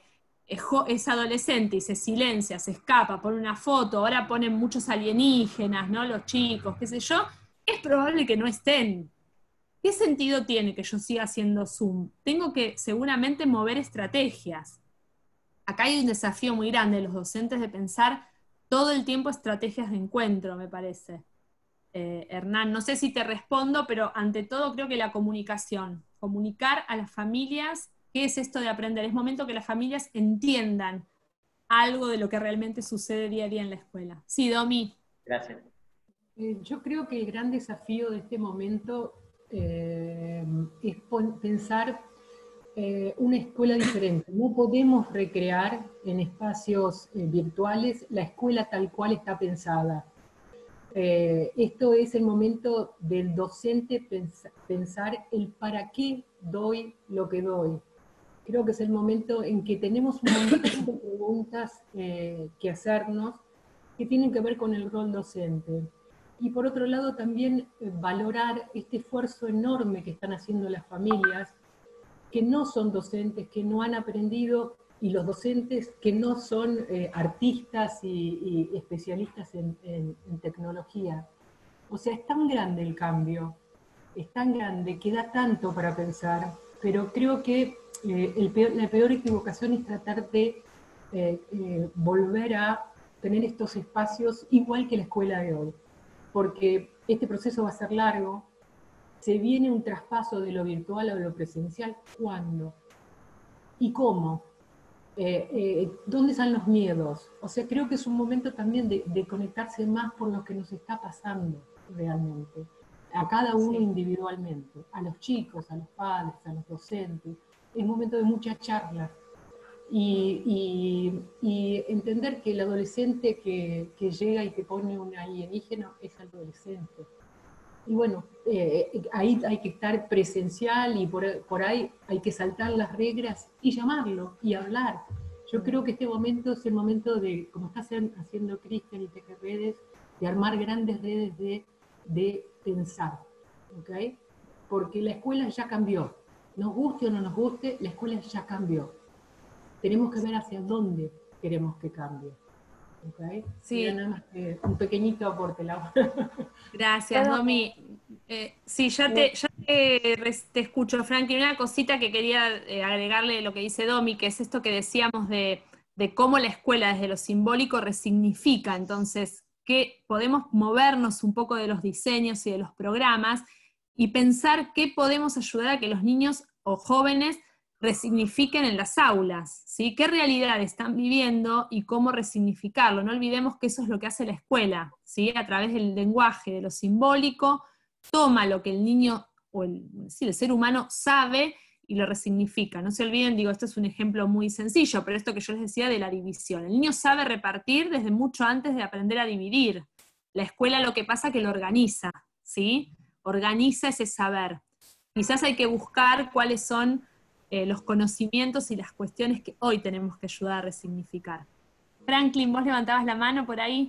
es adolescente y se silencia, se escapa, pone una foto, ahora ponen muchos alienígenas, ¿no? Los chicos, qué sé yo, es probable que no estén. ¿qué sentido tiene que yo siga haciendo Zoom? Tengo que seguramente mover estrategias. Acá hay un desafío muy grande de los docentes de pensar todo el tiempo estrategias de encuentro, me parece. Eh, Hernán, no sé si te respondo, pero ante todo creo que la comunicación, comunicar a las familias qué es esto de aprender. Es momento que las familias entiendan algo de lo que realmente sucede día a día en la escuela. Sí, Domi. Gracias. Eh, yo creo que el gran desafío de este momento eh, es pensar eh, una escuela diferente. No podemos recrear en espacios eh, virtuales la escuela tal cual está pensada. Eh, esto es el momento del docente pens pensar el para qué doy lo que doy. Creo que es el momento en que tenemos un montón de preguntas eh, que hacernos que tienen que ver con el rol docente. Y por otro lado también eh, valorar este esfuerzo enorme que están haciendo las familias, que no son docentes, que no han aprendido, y los docentes que no son eh, artistas y, y especialistas en, en, en tecnología. O sea, es tan grande el cambio, es tan grande, que da tanto para pensar, pero creo que eh, el peor, la peor equivocación es tratar de eh, eh, volver a tener estos espacios igual que la escuela de hoy, porque este proceso va a ser largo. Se viene un traspaso de lo virtual a lo presencial. ¿Cuándo? ¿Y cómo? Eh, eh, ¿Dónde están los miedos? O sea, creo que es un momento también de, de conectarse más por lo que nos está pasando realmente, a cada uno sí. individualmente, a los chicos, a los padres, a los docentes. Es un momento de mucha charla. Y, y, y entender que el adolescente que, que llega y te pone un alienígena es adolescente. Y bueno, eh, ahí hay que estar presencial y por, por ahí hay que saltar las reglas y llamarlo y hablar. Yo creo que este momento es el momento de, como está haciendo Cristian y Teje Redes, de armar grandes redes de, de pensar, ¿ok? Porque la escuela ya cambió. Nos guste o no nos guste, la escuela ya cambió. Tenemos que ver hacia dónde queremos que cambie. ¿Okay? Sí. Era nada más que un pequeñito aporte, Laura. Gracias, Pero, Domi. Eh, sí, ya, te, ya te, te escucho, Franklin. Una cosita que quería eh, agregarle lo que dice Domi, que es esto que decíamos de, de cómo la escuela desde lo simbólico resignifica. Entonces, que podemos movernos un poco de los diseños y de los programas y pensar qué podemos ayudar a que los niños o jóvenes resignifiquen en las aulas, ¿sí? ¿Qué realidad están viviendo y cómo resignificarlo? No olvidemos que eso es lo que hace la escuela, ¿sí? A través del lenguaje, de lo simbólico, toma lo que el niño o el, sí, el ser humano sabe y lo resignifica. No se olviden, digo, esto es un ejemplo muy sencillo, pero esto que yo les decía de la división. El niño sabe repartir desde mucho antes de aprender a dividir. La escuela lo que pasa es que lo organiza, ¿sí? Organiza ese saber. Quizás hay que buscar cuáles son Eh, los conocimientos y las cuestiones que hoy tenemos que ayudar a resignificar. Franklin, vos levantabas la mano por ahí,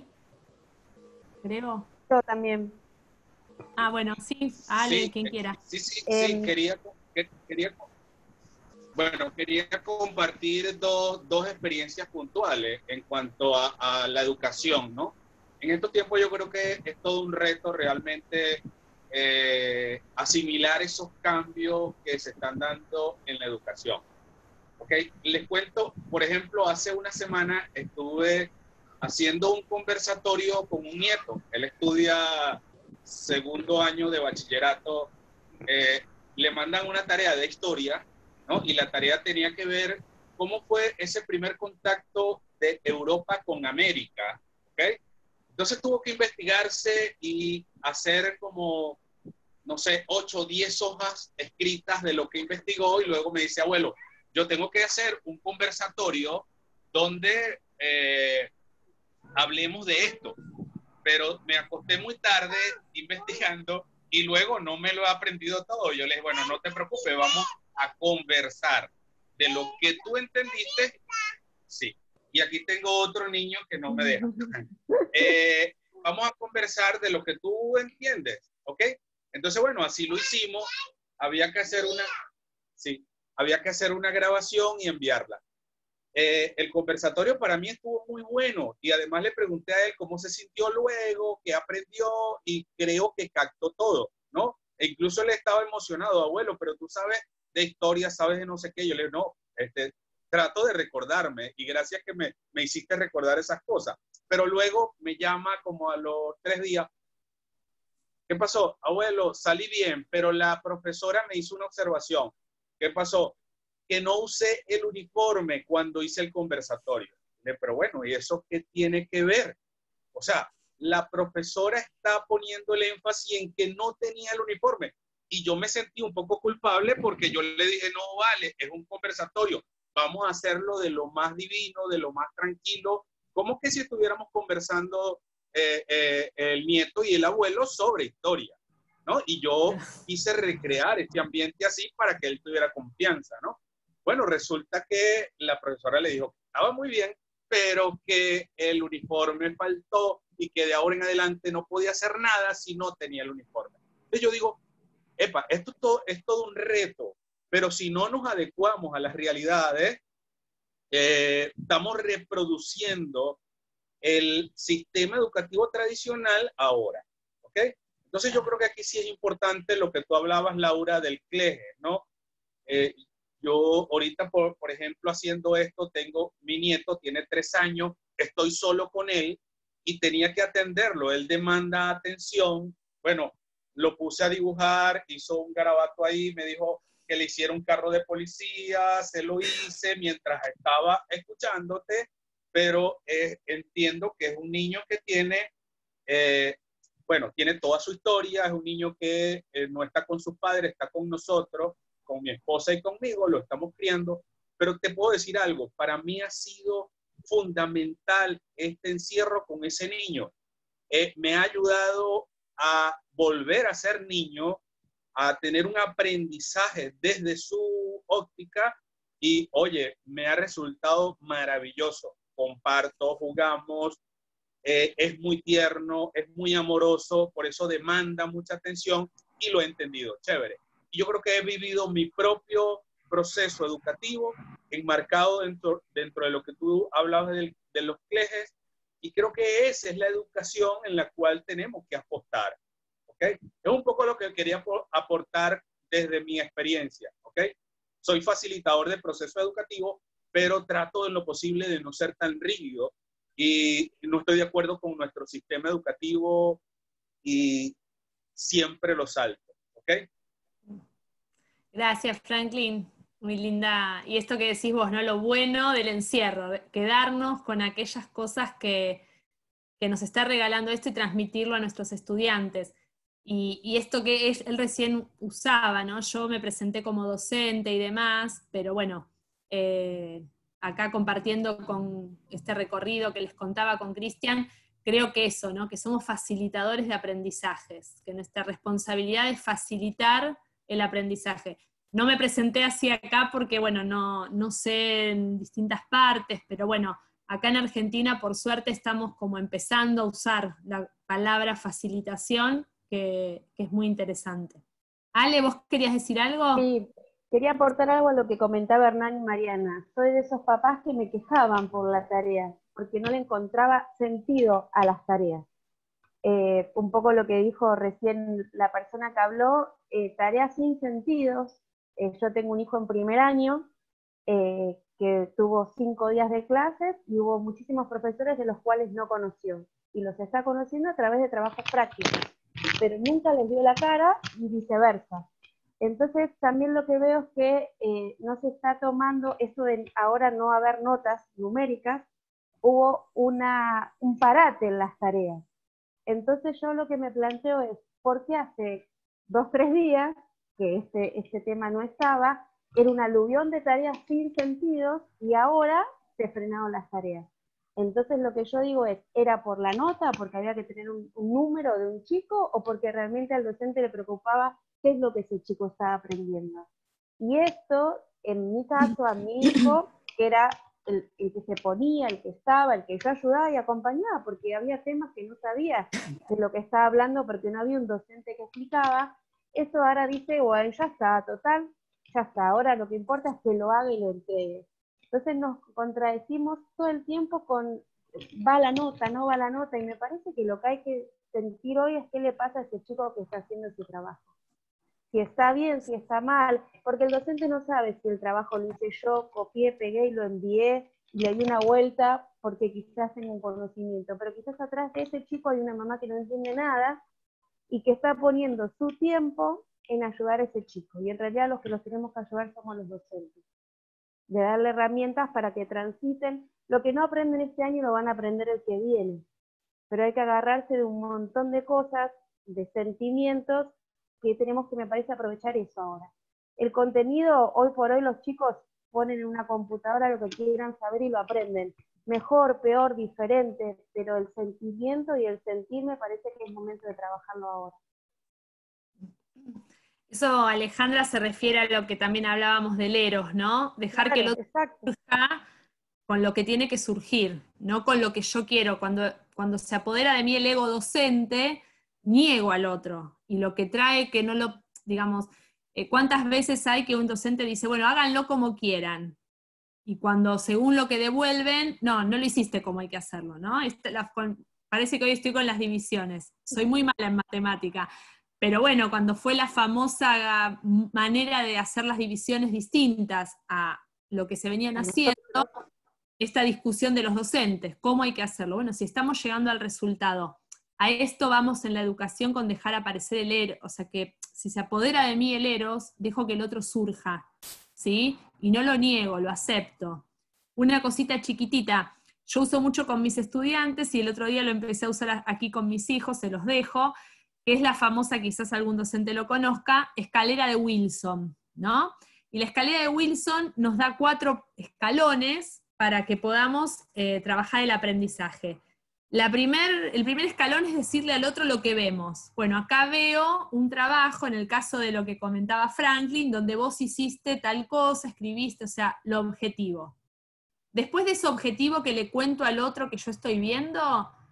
creo. Yo también. Ah, bueno, sí, Ale, sí, quien quiera. Sí, sí, eh, sí, quería, quería, bueno, quería compartir dos, dos experiencias puntuales en cuanto a, a la educación, ¿no? En estos tiempos yo creo que es todo un reto realmente Eh, asimilar esos cambios que se están dando en la educación. ¿Okay? Les cuento, por ejemplo, hace una semana estuve haciendo un conversatorio con un nieto. Él estudia segundo año de bachillerato. Eh, le mandan una tarea de historia, ¿no? Y la tarea tenía que ver cómo fue ese primer contacto de Europa con América. ¿Okay? Entonces tuvo que investigarse y hacer como, no sé, ocho o diez hojas escritas de lo que investigó y luego me dice, abuelo, yo tengo que hacer un conversatorio donde eh, hablemos de esto. Pero me acosté muy tarde investigando y luego no me lo he aprendido todo. Yo le dije, bueno, no te preocupes, vamos a conversar de lo que tú entendiste. Sí. Y aquí tengo otro niño que no me deja. Eh, vamos a conversar de lo que tú entiendes, ¿ok? Entonces, bueno, así lo hicimos. Había que hacer una, sí, había que hacer una grabación y enviarla. Eh, el conversatorio para mí estuvo muy bueno y además le pregunté a él cómo se sintió luego, qué aprendió y creo que captó todo, ¿no? E incluso él estaba emocionado, abuelo, pero tú sabes de historia, sabes de no sé qué. Yo le digo, no, este, trato de recordarme y gracias que me, me hiciste recordar esas cosas. Pero luego me llama como a los tres días. ¿Qué pasó? Abuelo, salí bien, pero la profesora me hizo una observación. ¿Qué pasó? Que no usé el uniforme cuando hice el conversatorio. Pero bueno, ¿y eso qué tiene que ver? O sea, la profesora está poniendo el énfasis en que no tenía el uniforme. Y yo me sentí un poco culpable porque yo le dije, no vale, es un conversatorio. Vamos a hacerlo de lo más divino, de lo más tranquilo. Como que si estuviéramos conversando eh, eh, el nieto y el abuelo sobre historia, ¿no? Y yo quise recrear este ambiente así para que él tuviera confianza, ¿no? Bueno, resulta que la profesora le dijo que estaba muy bien, pero que el uniforme faltó y que de ahora en adelante no podía hacer nada si no tenía el uniforme. Entonces yo digo, epa, esto es todo, es todo un reto, pero si no nos adecuamos a las realidades, eh, estamos reproduciendo el sistema educativo tradicional ahora, ¿ok? Entonces yo creo que aquí sí es importante lo que tú hablabas, Laura, del C L E G E, ¿no? Eh, yo ahorita, por, por ejemplo, haciendo esto, tengo mi nieto, tiene tres años, estoy solo con él y tenía que atenderlo. Él demanda atención. Bueno, lo puse a dibujar, hizo un garabato ahí, me dijo que le hiciera un carro de policía, se lo hice mientras estaba escuchándote, pero eh, entiendo que es un niño que tiene, eh, bueno, tiene toda su historia, es un niño que eh, no está con sus padres, está con nosotros, con mi esposa y conmigo, lo estamos criando, pero te puedo decir algo, para mí ha sido fundamental este encierro con ese niño. Eh, me ha ayudado a volver a ser niño, a tener un aprendizaje desde su óptica y, oye, me ha resultado maravilloso. Comparto, jugamos, eh, es muy tierno, es muy amoroso, por eso demanda mucha atención y lo he entendido. Chévere. Y yo creo que he vivido mi propio proceso educativo enmarcado dentro, dentro de lo que tú hablabas de, de los C L E G E S y creo que esa es la educación en la cual tenemos que apostar. ¿Okay? Es un poco lo que quería aportar desde mi experiencia. ¿Okay? Soy facilitador de proceso educativo, pero trato en lo posible de no ser tan rígido y no estoy de acuerdo con nuestro sistema educativo y siempre lo salto. ¿Okay? Gracias, Franklin. Muy linda. Y esto que decís vos, ¿no? Lo bueno del encierro, de quedarnos con aquellas cosas que, que nos está regalando esto y transmitirlo a nuestros estudiantes. Y, y esto que él, él recién usaba, ¿no? Yo me presenté como docente y demás, pero bueno, eh, acá compartiendo con este recorrido que les contaba con Cristian, creo que eso, ¿no? Que somos facilitadores de aprendizajes, que nuestra responsabilidad es facilitar el aprendizaje. No me presenté así acá porque, bueno, no, no sé en distintas partes, pero bueno, acá en Argentina, por suerte, estamos como empezando a usar la palabra facilitación, que, que es muy interesante. Ale, ¿vos querías decir algo? Sí, quería aportar algo a lo que comentaba Hernán y Mariana. Soy de esos papás que me quejaban por la tarea, porque no le encontraba sentido a las tareas. Eh, un poco lo que dijo recién la persona que habló, eh, tareas sin sentidos. Eh, yo tengo un hijo en primer año, eh, que tuvo cinco días de clases y hubo muchísimos profesores de los cuales no conoció, y los está conociendo a través de trabajos prácticos, pero nunca les dio la cara y viceversa. Entonces también lo que veo es que eh, no se está tomando eso de ahora no haber notas numéricas, hubo una, un parate en las tareas. Entonces yo lo que me planteo es, ¿por qué hace dos, tres días que este, este tema no estaba? Era un aluvión de tareas sin sentido y ahora se frenaron las tareas. Entonces lo que yo digo es, ¿era por la nota, porque había que tener un, un número de un chico, o porque realmente al docente le preocupaba qué es lo que ese chico estaba aprendiendo? Y esto, en mi caso, a mi hijo, que era el, el que se ponía, el que estaba, el que yo ayudaba y acompañaba, porque había temas que no sabía de lo que estaba hablando, porque no había un docente que explicaba, eso ahora dice, bueno, ya está, total, ya está, ahora lo que importa es que lo haga y lo entregue. Entonces nos contradecimos todo el tiempo con, va la nota, no va la nota, y me parece que lo que hay que sentir hoy es qué le pasa a ese chico que está haciendo ese trabajo. si está bien, si está mal, porque el docente no sabe si el trabajo lo hice yo, copié, pegué y lo envié, y le di una vuelta porque quizás tengo un conocimiento, pero quizás atrás de ese chico hay una mamá que no entiende nada y que está poniendo su tiempo en ayudar a ese chico, y en realidad los que los tenemos que ayudar somos los docentes, de darle herramientas para que transiten, lo que no aprenden este año lo van a aprender el que viene, pero hay que agarrarse de un montón de cosas, de sentimientos, que tenemos que, me parece, aprovechar eso ahora. El contenido, hoy por hoy los chicos ponen en una computadora lo que quieran saber y lo aprenden. Mejor, peor, diferente, pero el sentimiento y el sentir me parece que es momento de trabajarlo ahora. Eso, Alejandra, se refiere a lo que también hablábamos del Eros, ¿no? Dejar Claro, que el otro exacto. surja con lo que tiene que surgir, no con lo que yo quiero. Cuando, cuando se apodera de mí el ego docente, niego al otro. Y lo que trae que no lo, digamos, eh, ¿cuántas veces hay que un docente dice, bueno, háganlo como quieran? Y cuando según lo que devuelven, no, no lo hiciste como hay que hacerlo, ¿no? Este, la, con, parece que hoy estoy con las divisiones. Soy muy mala en matemática. Pero bueno, cuando fue la famosa manera de hacer las divisiones distintas a lo que se venían haciendo, esta discusión de los docentes, ¿cómo hay que hacerlo? Bueno, si estamos llegando al resultado, a esto vamos en la educación con dejar aparecer el eros, o sea que si se apodera de mí el eros, dejo que el otro surja, ¿sí? Y no lo niego, lo acepto. Una cosita chiquitita, yo uso mucho con mis estudiantes y el otro día lo empecé a usar aquí con mis hijos, se los dejo, que es la famosa, quizás algún docente lo conozca, escalera de Wilson, ¿no? Y la escalera de Wilson nos da cuatro escalones para que podamos eh, trabajar el aprendizaje. La primer, el primer escalón es decirle al otro lo que vemos. Bueno, acá veo un trabajo, en el caso de lo que comentaba Franklin, donde vos hiciste tal cosa, escribiste, o sea, lo objetivo. Después de ese objetivo que le cuento al otro que yo estoy viendo,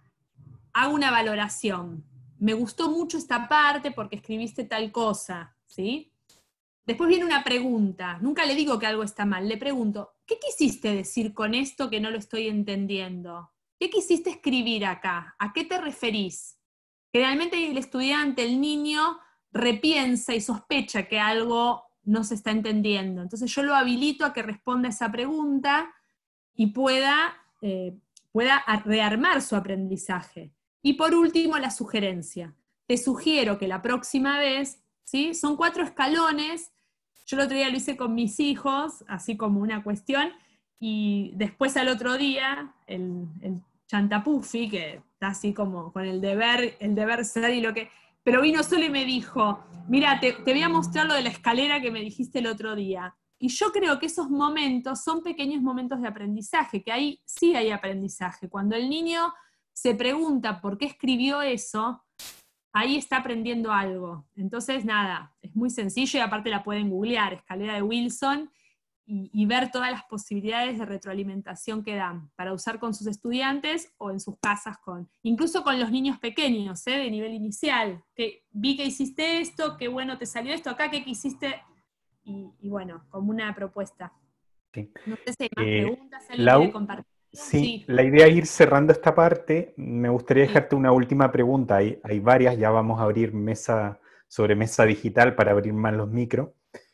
hago una valoración. Me gustó mucho esta parte porque escribiste tal cosa, ¿sí? Después viene una pregunta, nunca le digo que algo está mal, le pregunto, ¿qué quisiste decir con esto que no lo estoy entendiendo? ¿Qué quisiste escribir acá? ¿A qué te referís? Generalmente el estudiante, el niño, repiensa y sospecha que algo no se está entendiendo. Entonces yo lo habilito a que responda esa pregunta y pueda, eh, pueda rearmar su aprendizaje. Y por último, la sugerencia. Te sugiero que la próxima vez, ¿sí? Son cuatro escalones. Yo el otro día lo hice con mis hijos, así como una cuestión, y después al otro día, el, el chantapufi, que está así como con el deber, el deber ser y lo que... Pero vino solo y me dijo, mira, te, te voy a mostrar lo de la escalera que me dijiste el otro día. Y yo creo que esos momentos son pequeños momentos de aprendizaje, que ahí sí hay aprendizaje. Cuando el niño se pregunta por qué escribió eso, ahí está aprendiendo algo. Entonces, nada, es muy sencillo y aparte la pueden googlear, escalera de Wilson, y, y ver todas las posibilidades de retroalimentación que dan para usar con sus estudiantes o en sus casas, con, incluso con los niños pequeños, ¿eh? De nivel inicial. Que vi que hiciste esto, qué bueno te salió esto, acá qué quisiste, y, y bueno, como una propuesta. Sí. No sé si hay más Eh, preguntas, ¿alguien Lau, quiere compartir? sí, Sí. la idea es ir cerrando esta parte. Me gustaría Sí. dejarte una última pregunta. Hay, hay varias, ya vamos a abrir mesa sobre mesa digital para abrir más los micros.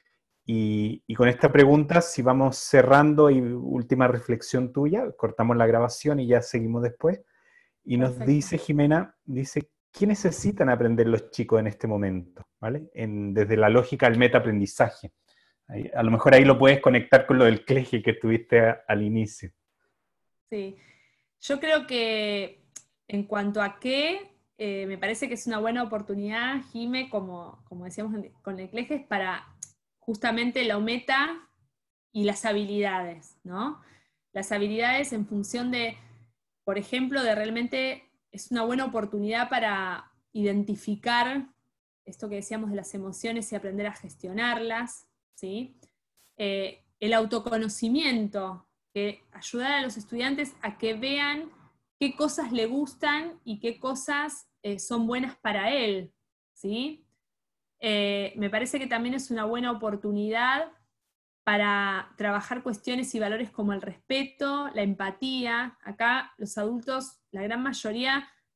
Y, y con esta pregunta, si vamos cerrando y última reflexión tuya, cortamos la grabación y ya seguimos después. Y nos Perfecto. dice Jimena, dice, ¿qué necesitan aprender los chicos en este momento? ¿Vale? En, desde la lógica del metaaprendizaje. Ahí, a lo mejor ahí lo puedes conectar con lo del C L E G I que tuviste a, al inicio. Sí, yo creo que en cuanto a qué, eh, me parece que es una buena oportunidad, Jime, como, como decíamos con el C L E G, es para justamente la meta y las habilidades, ¿no? Las habilidades en función de, por ejemplo, de realmente es una buena oportunidad para identificar esto que decíamos de las emociones y aprender a gestionarlas, ¿sí? Eh, el autoconocimiento, que ayudar a los estudiantes a que vean qué cosas le gustan y qué cosas eh, son buenas para él, ¿sí? Eh, me parece que también es una buena oportunidad para trabajar cuestiones y valores como el respeto, la empatía. Acá los adultos, la gran mayoría,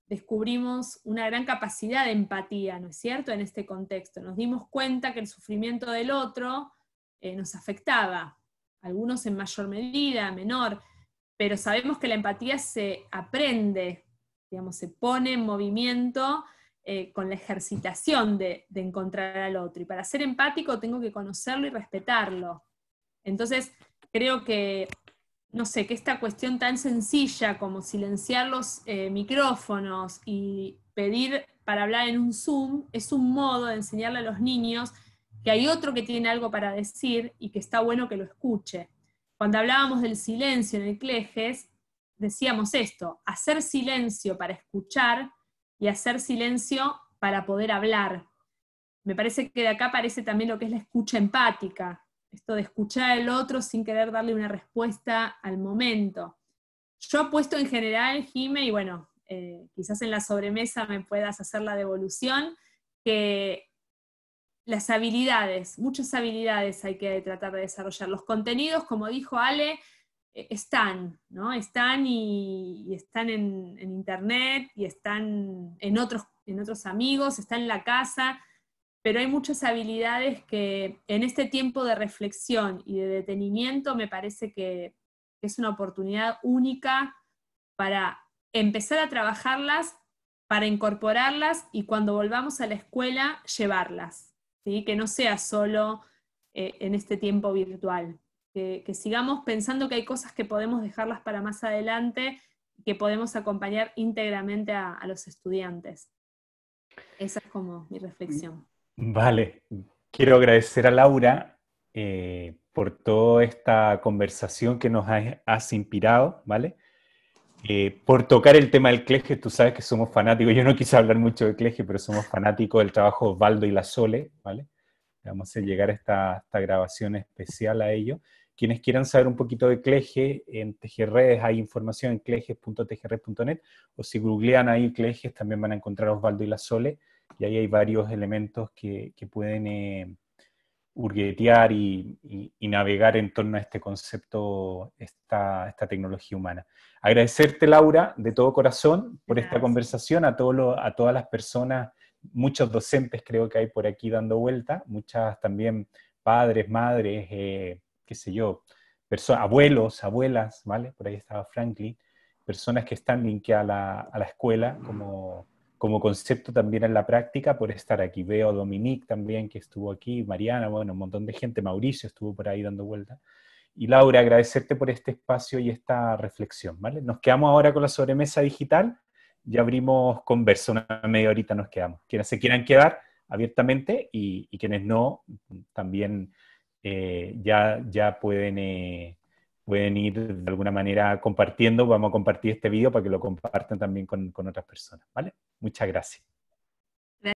descubrimos una gran capacidad de empatía, ¿no es cierto?, en este contexto. Nos dimos cuenta que el sufrimiento del otro eh, nos afectaba, algunos en mayor medida, menor, pero sabemos que la empatía se aprende, digamos, se pone en movimiento eh, con la ejercitación de, de encontrar al otro. Y para ser empático tengo que conocerlo y respetarlo. Entonces, creo que, no sé, que esta cuestión tan sencilla como silenciar los eh, micrófonos y pedir para hablar en un Zoom, es un modo de enseñarle a los niños que hay otro que tiene algo para decir y que está bueno que lo escuche. Cuando hablábamos del silencio en el Cleges, decíamos esto: hacer silencio para escuchar y hacer silencio para poder hablar. Me parece que de acá aparece también lo que es la escucha empática, esto de escuchar al otro sin querer darle una respuesta al momento. Yo apuesto en general, Jime, y bueno, eh, quizás en la sobremesa me puedas hacer la devolución, que las habilidades, muchas habilidades hay que tratar de desarrollar. Los contenidos, como dijo Ale, eh, están, ¿no? Están y, y están en, en internet, y están en otros, en otros amigos, están en la casa, pero hay muchas habilidades que en este tiempo de reflexión y de detenimiento me parece que es una oportunidad única para empezar a trabajarlas, para incorporarlas y cuando volvamos a la escuela, llevarlas, ¿sí? Que no sea solo eh, en este tiempo virtual, que, que sigamos pensando que hay cosas que podemos dejarlas para más adelante, que podemos acompañar íntegramente a, a los estudiantes. Esa es como mi reflexión. Vale, quiero agradecer a Laura eh, por toda esta conversación que nos has, has inspirado, ¿vale? Eh, por tocar el tema del Cleges. Tú sabes que somos fanáticos, yo no quise hablar mucho de Cleges, pero somos fanáticos del trabajo de Osvaldo y la Sole, ¿vale? Vamos a llegar a esta, esta grabación especial a ello. Quienes quieran saber un poquito de Cleges, en Tejerredes hay información en cleges punto tejerredes punto net, o si googlean ahí Cleges también van a encontrar a Osvaldo y la Sole, y ahí hay varios elementos que, que pueden eh, hurguetear y, y, y navegar en torno a este concepto, esta, esta tecnología humana. Agradecerte, Laura, de todo corazón por esta conversación, a, todo lo, a todas las personas, muchos docentes creo que hay por aquí dando vuelta, muchas también padres, madres, eh, qué sé yo, abuelos, abuelas, ¿vale? Por ahí estaba Franklin, personas que están linkeadas a la, a la escuela como, como concepto también en la práctica, por estar aquí. Veo a Dominique también, que estuvo aquí, Mariana, bueno, un montón de gente, Mauricio estuvo por ahí dando vuelta. Y Laura, agradecerte por este espacio y esta reflexión, ¿vale? Nos quedamos ahora con la sobremesa digital, ya abrimos conversa, una media horita nos quedamos. Quienes se quieran quedar abiertamente y, y quienes no, también eh, ya, ya pueden, eh, pueden ir de alguna manera compartiendo. Vamos a compartir este video para que lo compartan también con, con otras personas, ¿vale? Muchas gracias.